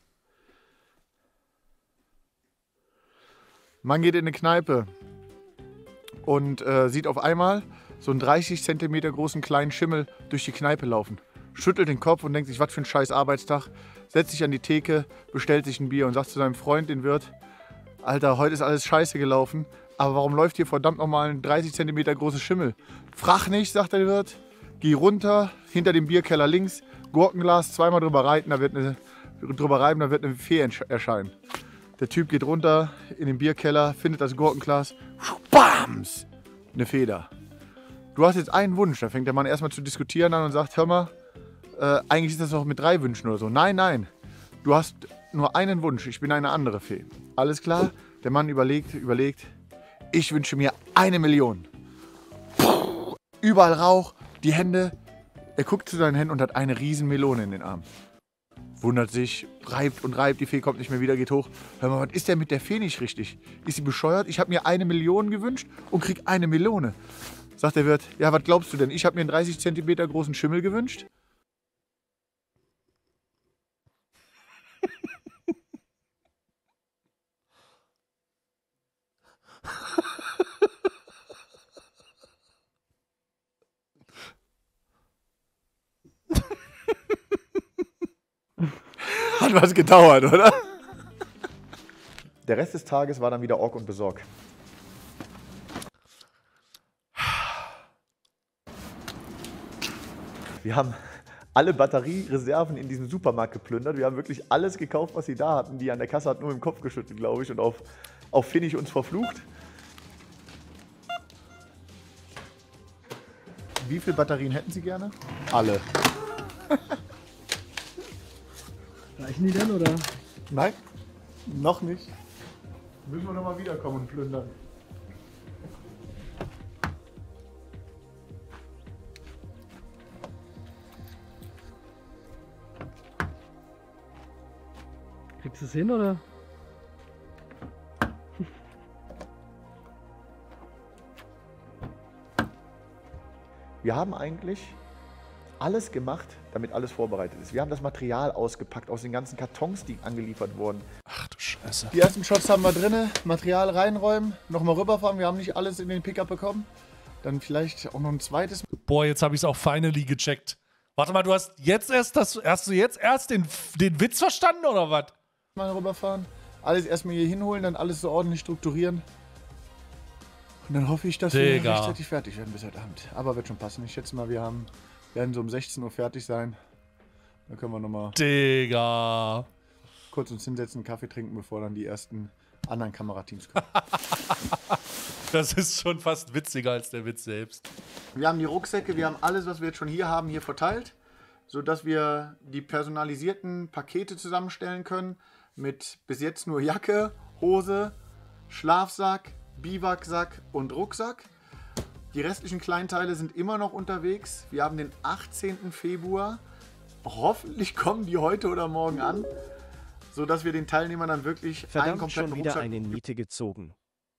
Man geht in eine Kneipe und äh, sieht auf einmal so einen dreißig Zentimeter großen kleinen Schimmel durch die Kneipe laufen. Schüttelt den Kopf und denkt sich, was für ein scheiß Arbeitstag. Setzt sich an die Theke, bestellt sich ein Bier und sagt zu seinem Freund, den Wirt, Alter, heute ist alles scheiße gelaufen, aber warum läuft hier verdammt nochmal ein dreißig Zentimeter großes Schimmel? Frag nicht, sagt der Wirt. Geh runter, hinter dem Bierkeller links, Gurkenglas, zweimal drüber reiten, da wird eine, drüber reiben, da wird eine Fee erscheinen. Der Typ geht runter in den Bierkeller, findet das Gurkenglas, bams, eine Feder. Du hast jetzt einen Wunsch, da fängt der Mann erstmal zu diskutieren an und sagt, hör mal, äh, eigentlich ist das doch mit drei Wünschen oder so. Nein, nein, du hast nur einen Wunsch, ich bin eine andere Fee. Alles klar, der Mann überlegt, überlegt, ich wünsche mir eine Million. Puh, überall Rauch, die Hände, er guckt zu seinen Händen und hat eine riesen Melone in den Armen. Wundert sich, reibt und reibt, die Fee kommt nicht mehr wieder, geht hoch. Hör mal, was ist denn mit der Fee nicht richtig? Ist sie bescheuert? Ich habe mir eine Million gewünscht und krieg eine Melone. Sagt der Wirt, ja, was glaubst du denn? Ich habe mir einen dreißig Zentimeter großen Schimmel gewünscht. Hat was gedauert, oder? Der Rest des Tages war dann wieder Ork und Besorg. Wir haben alle Batteriereserven in diesem Supermarkt geplündert. Wir haben wirklich alles gekauft, was sie da hatten. Die an der Kasse hat nur im Kopf geschüttelt, glaube ich, und auf, auf Finnig uns verflucht. Wie viele Batterien hätten Sie gerne? Alle. Reichen die denn, oder? Nein, noch nicht. Müssen wir nochmal wiederkommen und plündern. Kriegst du es hin, oder? Wir haben eigentlich alles gemacht, damit alles vorbereitet ist. Wir haben das Material ausgepackt aus den ganzen Kartons, die angeliefert wurden. Ach du Scheiße. Die ersten Shots haben wir drin, Material reinräumen, nochmal rüberfahren. Wir haben nicht alles in den Pickup bekommen. Dann vielleicht auch noch ein zweites. Boah, jetzt habe ich es auch finally gecheckt. Warte mal, du hast jetzt erst das, hast du jetzt erst den, den Witz verstanden oder was? Mal rüberfahren, alles erstmal hier hinholen, dann alles so ordentlich strukturieren. Und dann hoffe ich, dass Digga. wir rechtzeitig fertig werden bis heute Abend. Aber wird schon passen. Ich schätze mal, wir haben, werden so um sechzehn Uhr fertig sein. Dann können wir nochmal Digga. kurz uns hinsetzen, Kaffee trinken, bevor dann die ersten anderen Kamerateams kommen. Das ist schon fast witziger als der Witz selbst. Wir haben die Rucksäcke, wir haben alles, was wir jetzt schon hier haben, hier verteilt, sodass wir die personalisierten Pakete zusammenstellen können mit bis jetzt nur Jacke, Hose, Schlafsack, Biwaksack und Rucksack. Die restlichen Kleinteile sind immer noch unterwegs. Wir haben den achtzehnten Februar. Hoffentlich kommen die heute oder morgen an, sodass wir den Teilnehmern dann wirklich einen Verdammt, kompletten schon wieder Rucksack... eine Niete gezogen.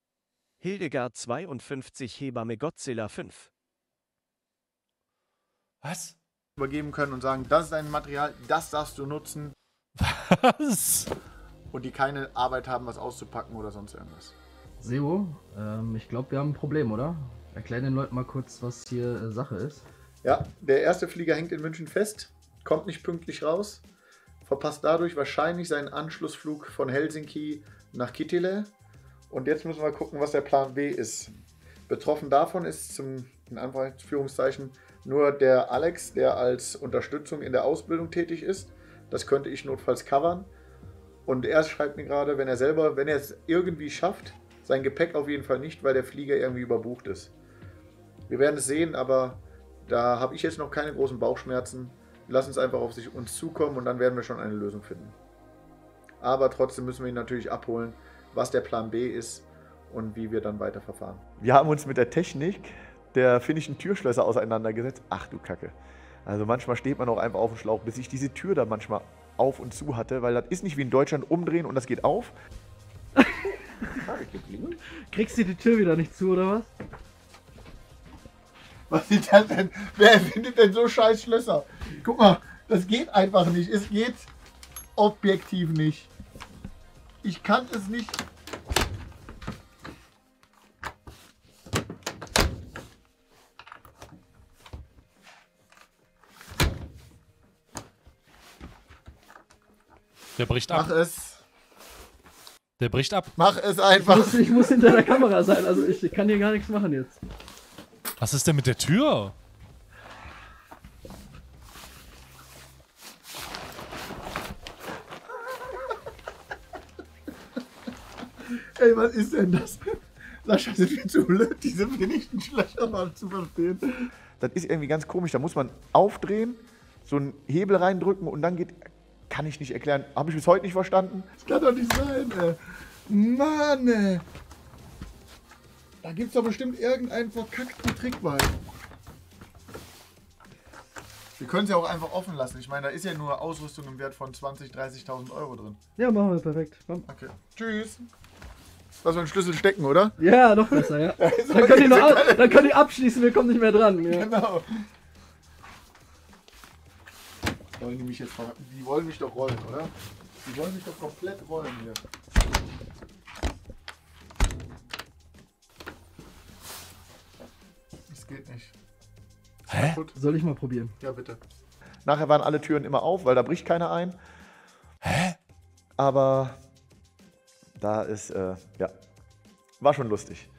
Hildegard zweiundfünfzig Hebamme Godzilla fünf. Was? Übergeben können und sagen, das ist dein Material, das darfst du nutzen. Was? Und die keine Arbeit haben, was auszupacken oder sonst irgendwas. Sebo, ähm, ich glaube, wir haben ein Problem, oder? Erklär den Leuten mal kurz, was hier äh, Sache ist. Ja, der erste Flieger hängt in München fest, kommt nicht pünktlich raus, verpasst dadurch wahrscheinlich seinen Anschlussflug von Helsinki nach Kittilä. Und jetzt müssen wir gucken, was der Plan B ist. Betroffen davon ist zum, in Anführungszeichen, nur der Alex, der als Unterstützung in der Ausbildung tätig ist. Das könnte ich notfalls covern. Und er schreibt mir gerade, wenn er selber, wenn er es irgendwie schafft, sein Gepäck auf jeden Fall nicht, weil der Flieger irgendwie überbucht ist. Wir werden es sehen, aber da habe ich jetzt noch keine großen Bauchschmerzen. Lass uns einfach auf sich, uns zukommen und dann werden wir schon eine Lösung finden. Aber trotzdem müssen wir ihn natürlich abholen, was der Plan B ist und wie wir dann weiter verfahren. Wir haben uns mit der Technik der finnischen Türschlösser auseinandergesetzt. Ach du Kacke. Also manchmal steht man auch einfach auf dem Schlauch, bis ich diese Tür da manchmal auf und zu hatte, weil das ist nicht wie in Deutschland umdrehen und das geht auf. Kriegst du die Tür wieder nicht zu, oder was? Was ist das denn? Wer findet denn so scheiß Schlösser? Guck mal, das geht einfach nicht. Es geht objektiv nicht. Ich kann es nicht. Der bricht ab. Mach es. Der bricht ab. Mach es einfach. Ich muss, ich muss hinter der Kamera sein, also ich kann hier gar nichts machen jetzt. Was ist denn mit der Tür? Ey, was ist denn das? Sascha, sind wir zu blöd, diese finnischen Schlösser mal zu verstehen? Das ist irgendwie ganz komisch. Da muss man aufdrehen, so einen Hebel reindrücken und dann geht. Kann ich nicht erklären. Habe ich bis heute nicht verstanden. Das kann doch nicht sein, ey. Mann, ey. Da gibt's doch bestimmt irgendeinen verkackten Trick bei. Wir können es ja auch einfach offen lassen. Ich meine, da ist ja nur Ausrüstung im Wert von zwanzigtausend, dreißigtausend Euro drin. Ja, machen wir perfekt. Komm. Okay. Tschüss. Lass mal den Schlüssel stecken, oder? Ja, noch besser, ja. Dann könnt ihr, noch ab, dann könnt ihr abschließen, wir kommen nicht mehr dran. Ja. Genau. Wollen die mich jetzt ver- Die wollen mich doch rollen, oder? Die wollen mich doch komplett rollen hier. Das geht nicht. Hä? Gut. Soll ich mal probieren? Ja, bitte. Nachher waren alle Türen immer auf, weil da bricht keiner ein. Hä? Aber da ist, äh, ja, war schon lustig.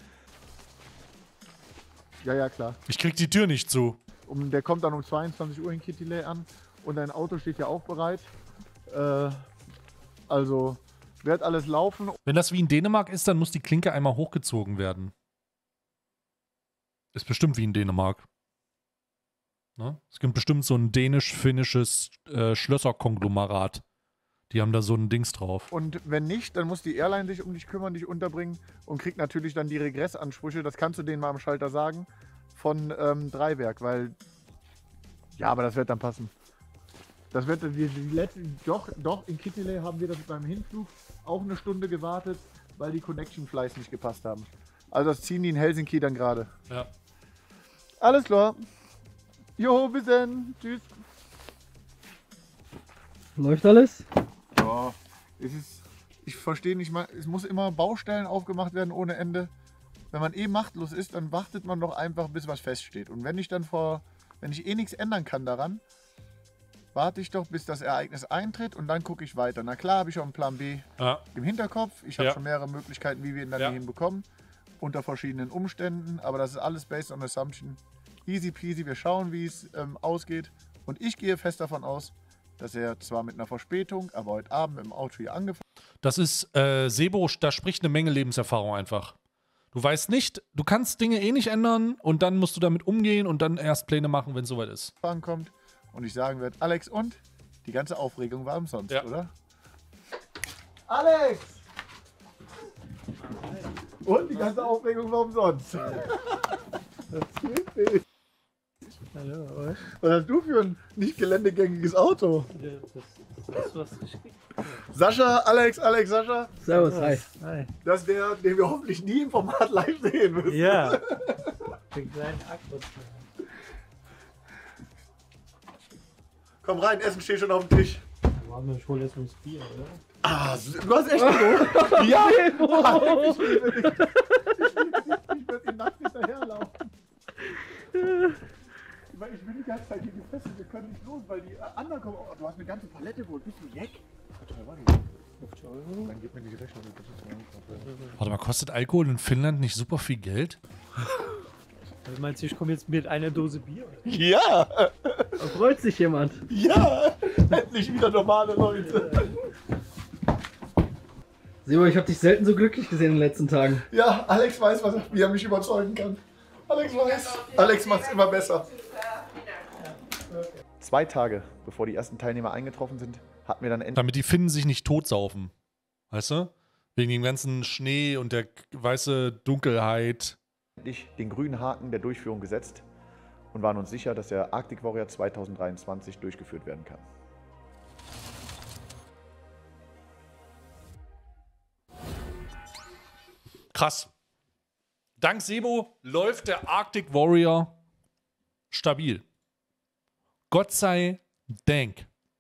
Ja, ja, klar. Ich krieg die Tür nicht zu. Um, der kommt dann um zweiundzwanzig Uhr in Kittilä an und dein Auto steht ja auch bereit. Äh, also wird alles laufen. Wenn das wie in Dänemark ist, dann muss die Klinke einmal hochgezogen werden. Ist bestimmt wie in Dänemark. Ne? Es gibt bestimmt so ein dänisch-finnisches äh, Schlösserkonglomerat. Die haben da so ein Dings drauf. Und wenn nicht, dann muss die Airline sich um dich kümmern, dich unterbringen und kriegt natürlich dann die Regressansprüche, das kannst du denen mal am Schalter sagen, von ähm, Dreiberg, weil, ja, aber das wird dann passen. Das wird, die, die letzte, doch, doch, in Kittilä haben wir das beim Hinflug auch eine Stunde gewartet, weil die Connection Flights nicht gepasst haben. Also das ziehen die in Helsinki dann gerade. Ja. Alles klar. Jo, bis dann. Tschüss. Läuft alles? Ja, es ist, ich verstehe nicht mal, es muss immer Baustellen aufgemacht werden ohne Ende. Wenn man eh machtlos ist, dann wartet man doch einfach, bis was feststeht. Und wenn ich dann vor, wenn ich eh nichts ändern kann daran, warte ich doch, bis das Ereignis eintritt und dann gucke ich weiter. Na klar, habe ich auch einen Plan B Ja. im Hinterkopf. Ich habe Ja. schon mehrere Möglichkeiten, wie wir ihn dann Ja. hier hinbekommen. Unter verschiedenen Umständen. Aber das ist alles based on assumption. Easy peasy, wir schauen, wie es ähm, ausgeht. Und ich gehe fest davon aus, dass er zwar mit einer Verspätung, aber heute Abend im Auto hier angefangen Das ist, äh, Sebo, da spricht eine Menge Lebenserfahrung einfach. Du weißt nicht, du kannst Dinge eh nicht ändern und dann musst du damit umgehen und dann erst Pläne machen, wenn es soweit ist. kommt. Und ich sagen werde, Alex, und? Die ganze Aufregung war umsonst, Ja. oder? Alex! Und die ganze Aufregung war umsonst. Was hast du für ein nicht geländegängiges Auto? Das ist was richtig. Sascha, Alex, Alex, Sascha. Servus, hi. Hi. Das ist der, den wir hoffentlich nie im Format live sehen müssen. Ja. Den kleinen Akkus. Komm rein, Essen steht schon auf dem Tisch. Ich hole jetzt uns Bier, oder? Ah, du hast echt genug? Ja! Ich würde ihn nachts hinterherlaufen. Weil ich bin die ganze Zeit hier gefesselt, wir können nicht los, weil die anderen kommen. Oh, du hast eine ganze Palette geholt, bist du Jack? fünfzig Euro? Dann gib mir die Rechnung. Warte mal, kostet Alkohol in Finnland nicht super viel Geld? Also meinst du, ich komme jetzt mit einer Dose Bier? Ja! Da freut sich jemand. Ja! Endlich wieder normale Leute. Sebo, ich habe dich selten so glücklich gesehen in den letzten Tagen. Ja, Alex weiß, was, wie er mich überzeugen kann. Alex weiß. Alex macht es immer besser. Zwei Tage, bevor die ersten Teilnehmer eingetroffen sind, hatten wir dann endlich... Damit die Finnen sich nicht totsaufen. Weißt du? Wegen dem ganzen Schnee und der weiße Dunkelheit. den grünen Haken der Durchführung gesetzt und waren uns sicher, dass der Arctic Warrior zwanzig dreiundzwanzig durchgeführt werden kann. Krass. Dank Sebo läuft der Arctic Warrior stabil. Gott sei Dank.